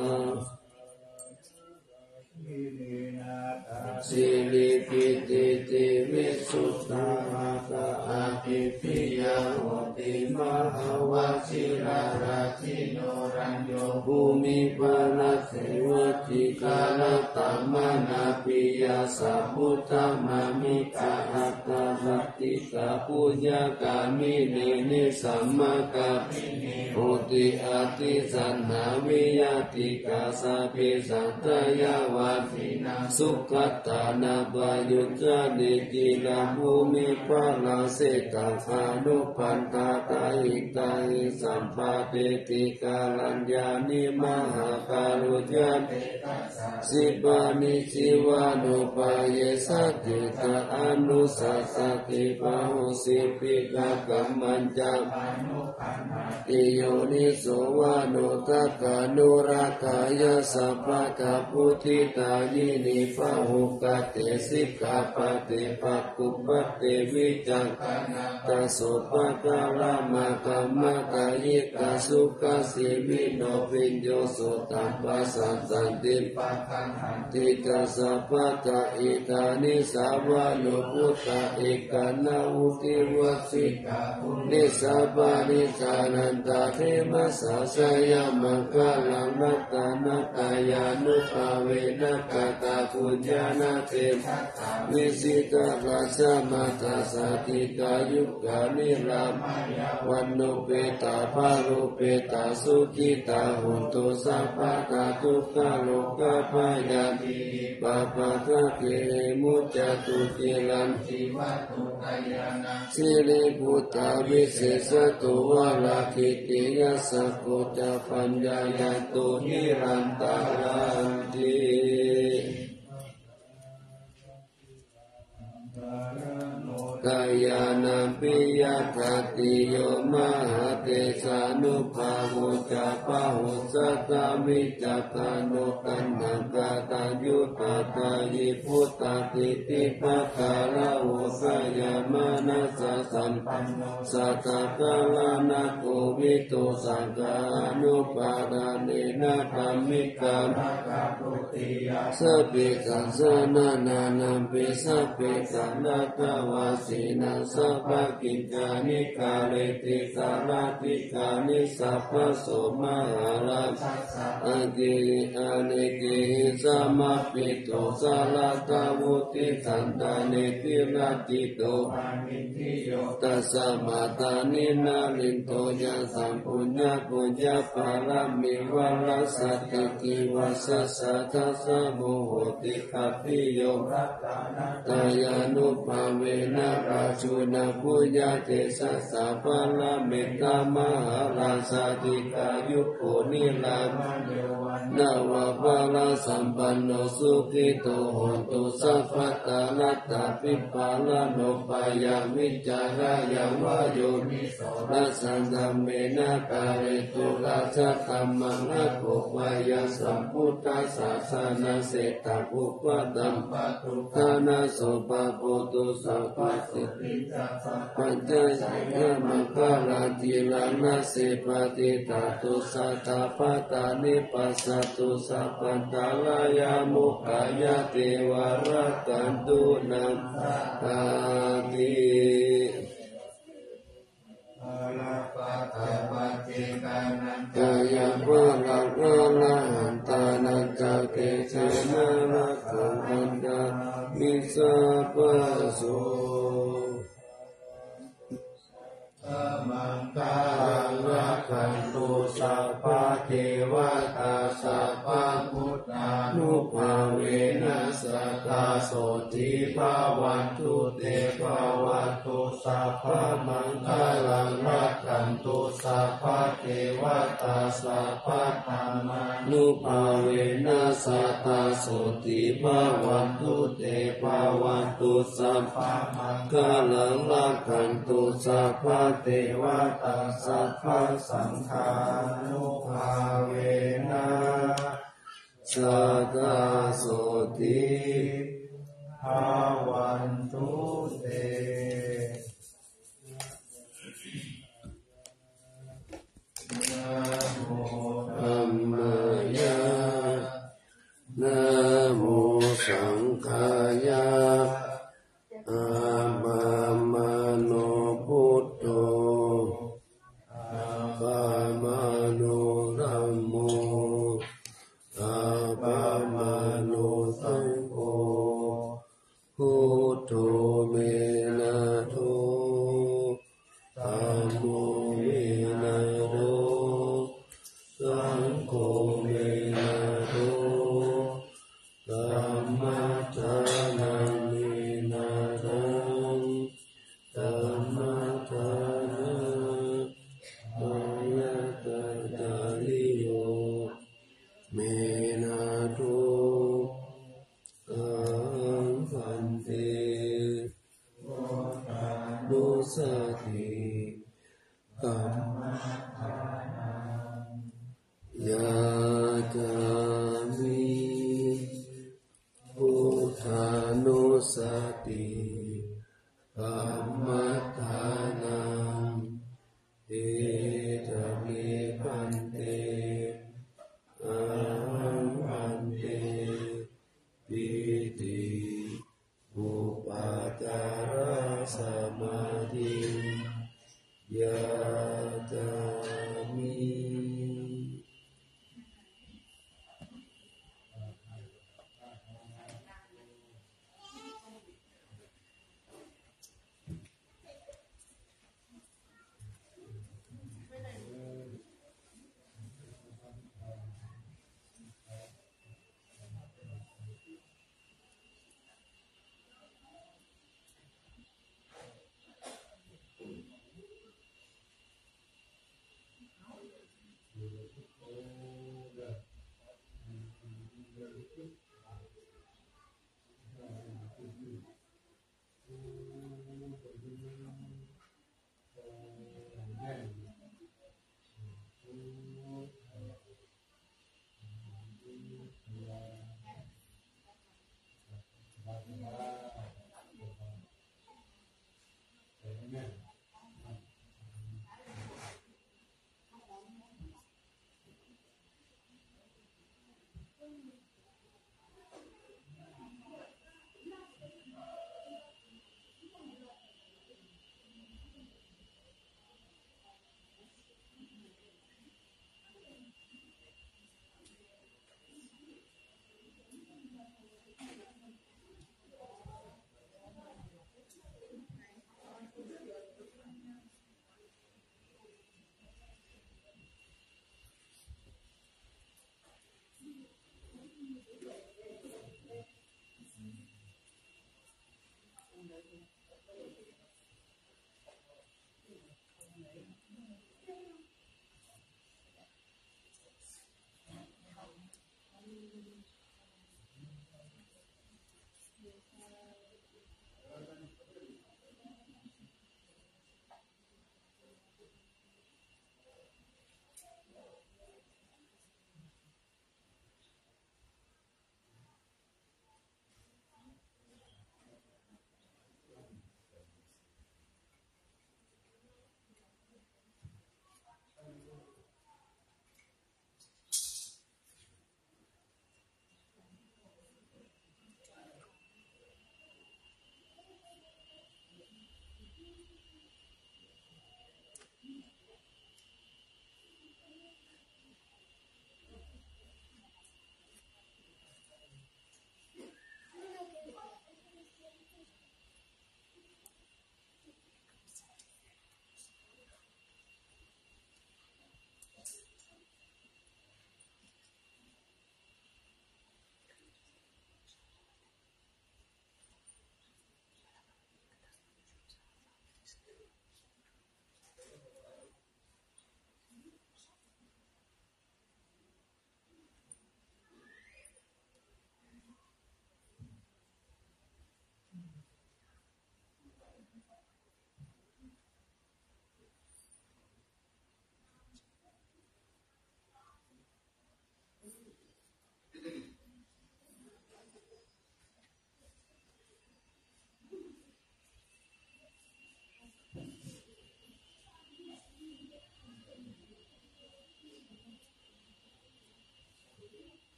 สิริปิติติวิสุทธาภะอาภิปิยาโหติมหาวชิราราชิโนรัญโยภูมิปานัสเสวติกาลตัมมานาปิยาสัพพุทธมามิกาอัตตาวัตติกาปุญญากามิเนนิสัมมากาโหติอาติสันหาวิยติกาสาภิสันตยาวาทินาสุขตานาบายุจานิกิลาภูมิปาลาเสตังอานุปันตาตาหิตาหิสัมปาเปติกาลัญญานิมหาการุญาสิบานิจิวานุปายสัตติตาอนุสัสสติปะหุสิปิกากัมมัญจาติโยนิโสวานุตักขานุราคายาสัพพะทาพุทธิตายินิปะหุกเตสิกขาปฏิปักขุปเตวิจังตาสุปะกาลามะกัมมะกายิกาสุขสิวิโนปิญโยสุตัมปัสสันตันติปัฏฐันติกาสัพพะตาอิตานิสาวะโลพุตตะเอกานาอุติวัสสิกานิสัพพะนิสานันตาเทมัสสะสยามังคลังนัตตานัตายานุภาเวนะกตาปุญญานาเตวิสิตาราชมาตาสติกายุกานิรามวันโนเปตาภารุเปตาสุขิตาหุนตุสัพพะตาทุกขโลกภายาติปะปะทะเกมุจจตุกิลันติวัตุตายานังสิริพุทธาวิเศษตุวะลาคิติยสสกุจปัญญายาตุหิรันตารันติกายานัมปิยคติโยมหาเตสานุภาวุจาปะหุสัตตามิจัตานุกันนังกาตายุตตายิพุตตาติติภะคาลาวุสยามานัสสัมปันโนสัตตะกาลานะโกวิตุสังฆานุปาดาเนนะธัมมิกามะกะปุติยาสัพพิสัสสะนานานัมปิสัพพิสันนะตวาสีนังสัพพกิจจานิกาเลติกาลติกานิสัพพโสมหาราอังกิอานิกิสัมมาปิโตสาลตาวุติสันตานิติราติโตตัสสะมาตานินาลินโตยัสสัมปุญญาปุญญาภาลามิวัลสัตติกิวัสสะสัทธัสสะโมโหติคัพพิโยตายานุภาเวนะราชุนาปุญญาเตสะสะภาลาเมตตามหาราสาติกายุโกนิลามนาวะภาลาสัมปันโนสุขิโตโหตุสัพพตานัตตาปิปาลาโนปายามิจารายาวาโยนิโสรัสสันธรรมเมนะกาเรตุราชธรรมังอะโกวายาสัมพุทธศาสนาเสตอุปตัมปะทุกขานาโสปะโพตุสัพพสิปัญจยมังคลาติลานาเสปฏิตาตุสัทธาปตานิปัสสตุสัพพันตาลายามุขายาเทวารักันตุนังตาติกายะวะละละหันตานันจะเกเชนะระคังอันดามิสัพพะโสมังคสัพพะเทวตาสัพพะพุทธานุภาเวนัสสตตาโสติภาวันตุเตภาวันตุสัพพะมังคลังรักขันตุสัพพะเทวตาสัพพะธรรมานุภาเวนัสสตตาโสติภาวันตุเตภาวันตุสัพพะมังคลังรักขันตุสัพพะเทวตาสัพพะสังฆานุภาเวนัสสตตาโสติภาวันตุเตนะโมธัมมายะนะโมสังฆายะอะมามโนพุทโธอะปะมาโนธัมโมอะปะมาโนสังโฆพุทโธเมนะโธธัมโมเมนะโธสังโฆเมนะโธธัมมัสสะนังเมนะทังธัมมัสสะนังอายะตตาลิโยเมนะโธอังคันเตนุสติกัมมัฏฐานังยะจามิพุทธานุสติกัมมัฏฐานังเอตเมปันเตอะหังปันเตปิติอุปาจาระสมาธิยะจามิเ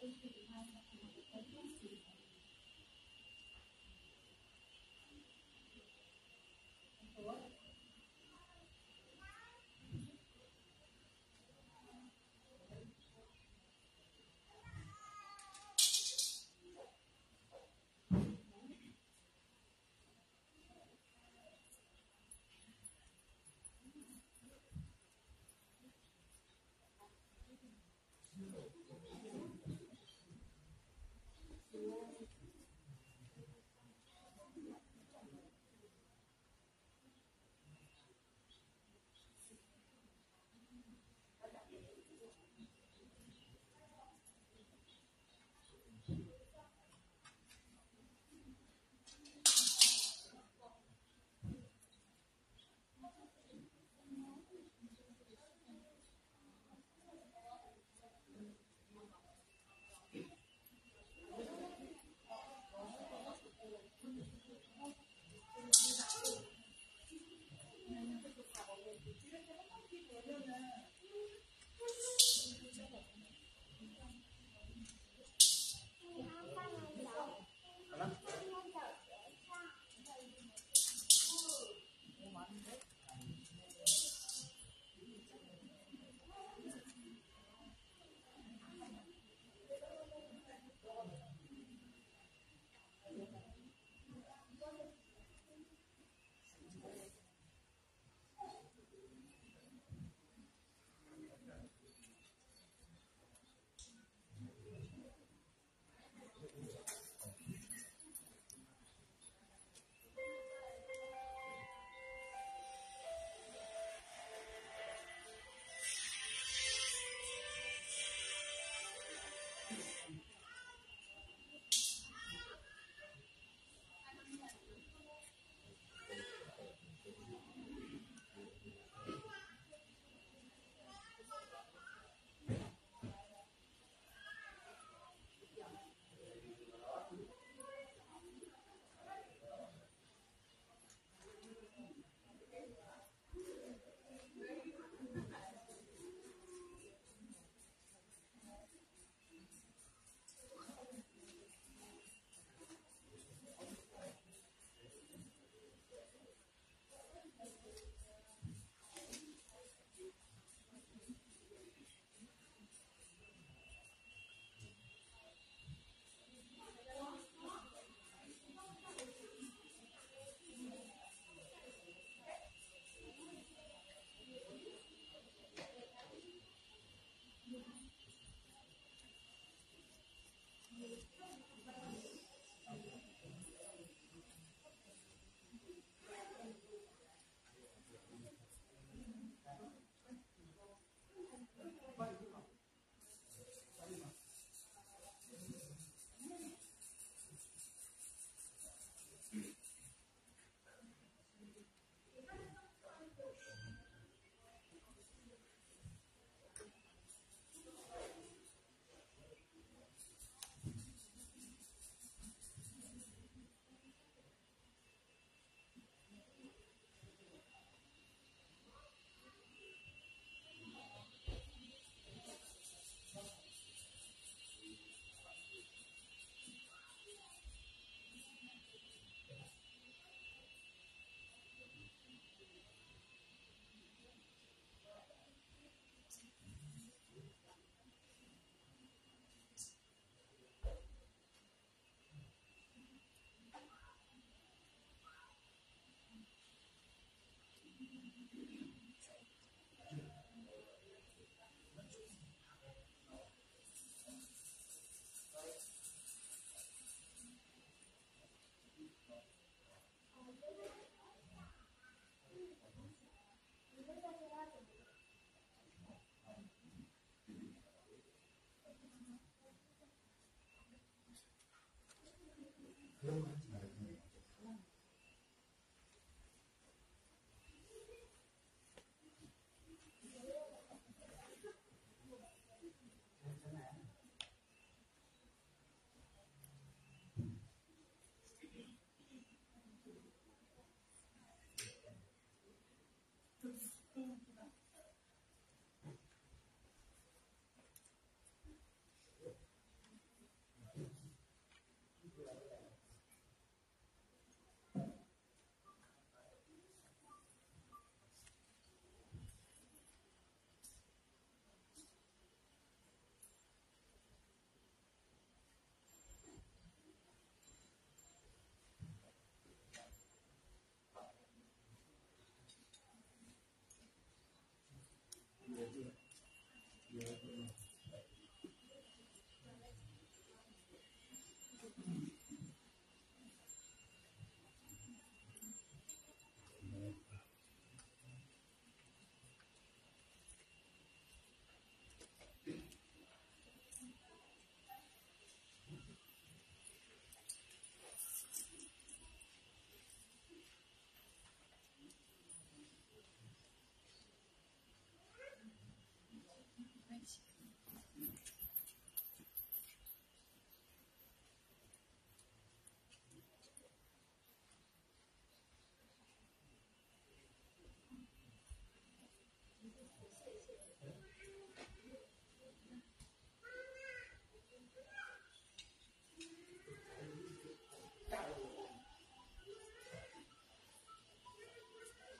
อ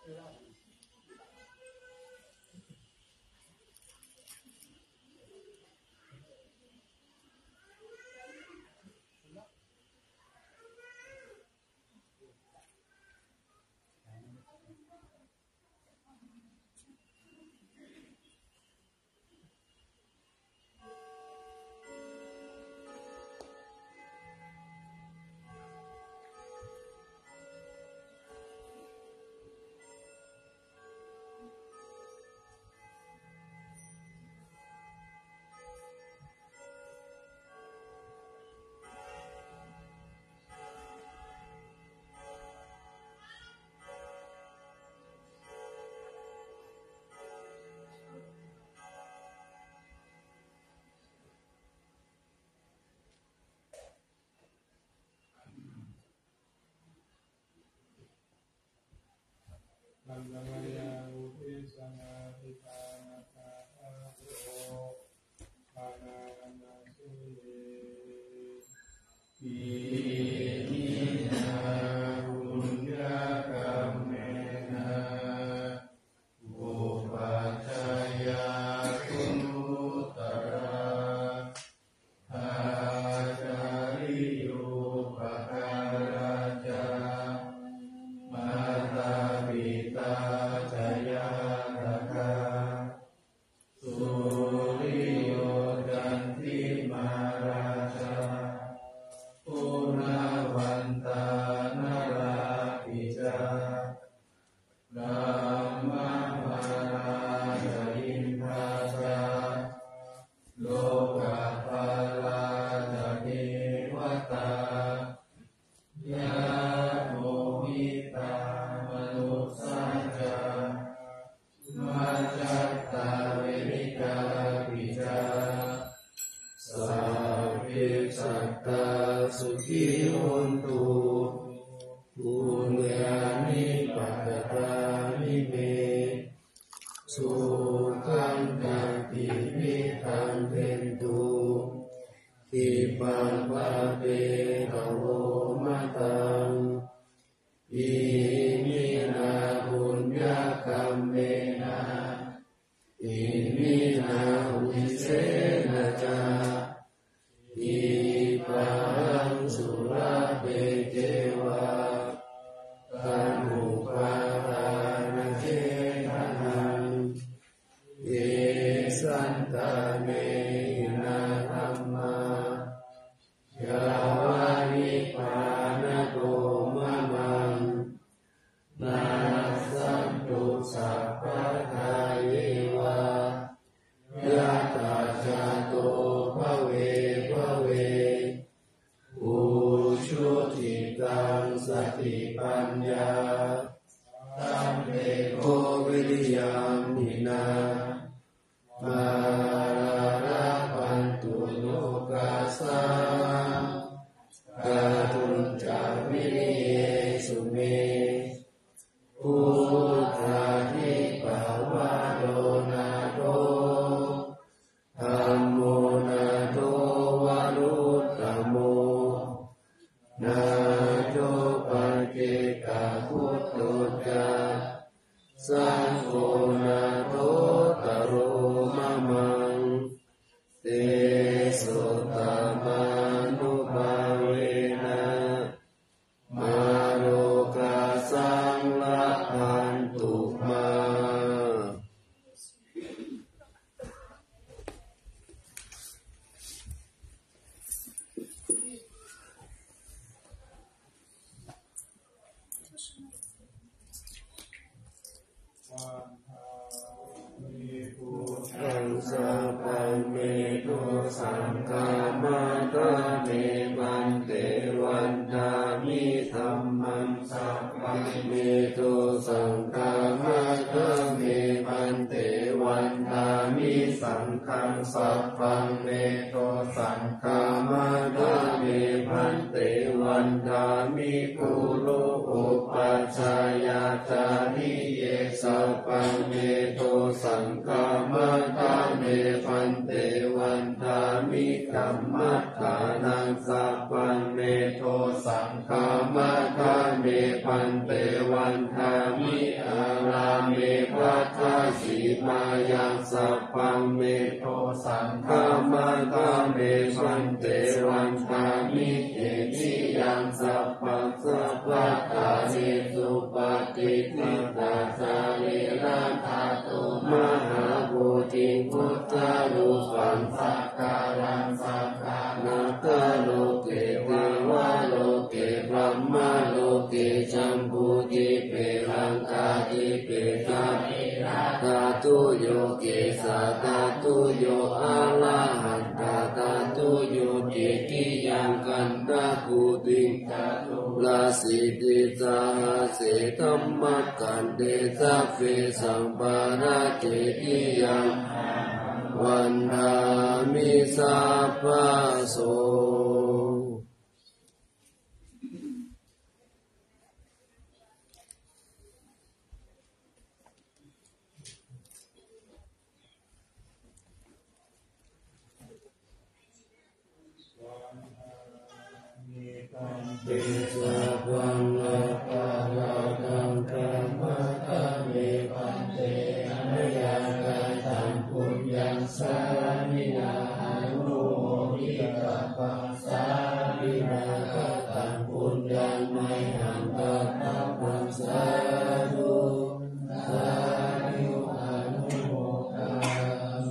ลังลังยาอุปิสังอาทิตานาคาอาโภปานานาสุเยอิมินาบุญญากรรมเมนะอุปัชฌายาคุณุตระอาจาริโยปการาจามาตาปิตาจยาระกาสุริโยจันทิมาราชาปุณวันตานราปิจารัมมมาราชอินทราชาโลกาภาลาชเทวตายาโมหิตามนุสัจจามาจัตตาเวนิกาปิจาสัพพิสัตตาสุขิโหนตุปุญญานิปัตตานิเมสุขังกัปปิวิทังเทนตุทิปังวะเปตโวมะตังอิมินาบุญญากรรมเมนะอิมินาวิเศษจาอิปังสุราเปเจวะกัณหุปาทานเจทนังเยสันตาเมนะธัมมายาวานิปานโกมะมังนาสันตุสัพพะทาเยวะยะตาจาโตภเวภเวอุชุติตังสติปัญญาตัมเปโกวิริยามินามาราปันตุโลกาสากาตุนจาวิริเยสุเมพุทธาทิปาวาโดนาโตธัมโมนาโตวารุตตโมนาโตปัจเจกพุทโธจาสังโฆนาโตตโรมะมังเตโสตมานุภาเวนะมาโลกาสังละพันตุมา สังสาปันเมโตสังฆามาตาเมวันเตวันทามิธัมมังสัพพังเมโตสังฆามาตาเมวันเตวันทามิสังฆังสัพพังเมโตสังฆามาตาเมวันเตวันทามิปุโรอุปัชฌายาจานิเยสัพพังเมโตสังฆามาตาเมพันเตวันทามิกัมมัฏฐานังสัพพังเมโทสังฆามาตาเมพันเตวันทามิอาวมายังสัพพังเมโทสังฆามันตาเมวันเตวันตามิเอทิยังสัพพังสัพพะตานิสุปฏิทิตาสาริราธาตุมหาบุติพุทธานุปันสักการังสักการะกะโลเกวาวะโลเกบรมะโลเกจัมพุติเปรังกาติเปตาตาตุโยเกสะตาตุโยอะระหันตาตาตุโยเกกิยังกันตะกุติตาตุลาสิติสาหะเสธัมมะกันเตสัพเพสัมปาระเจติยังวันธามิสัพพะโสปิสัพพังอาภาราคังธรรมะธรรมิปันเตมยังกตังปุญญังสามินาอนุโมทิกัปปังสามินากตังปุญญังไมหังกัปปังสาธุสาธุอนุโมทามิ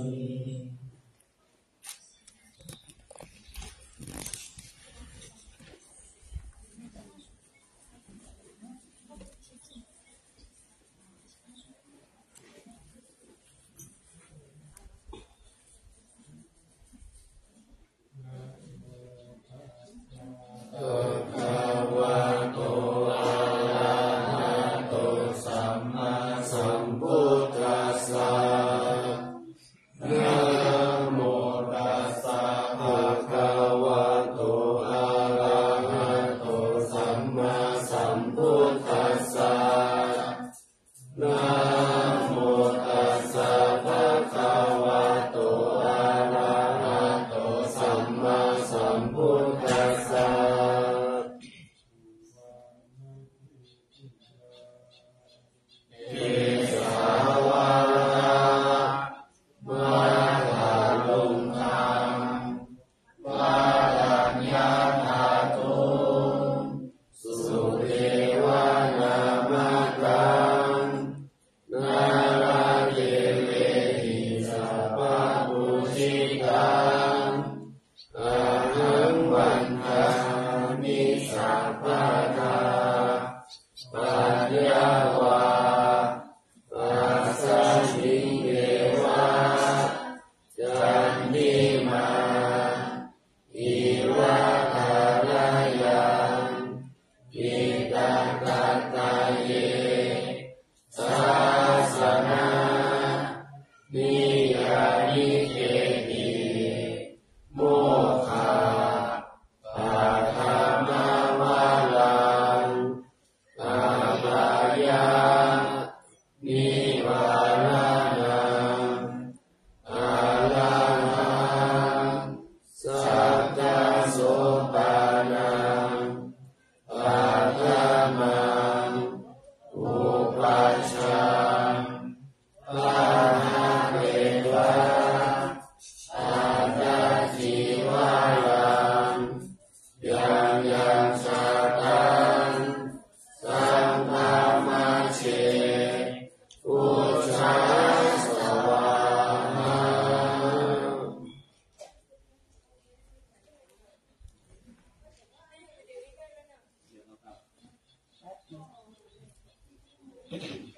Thank you.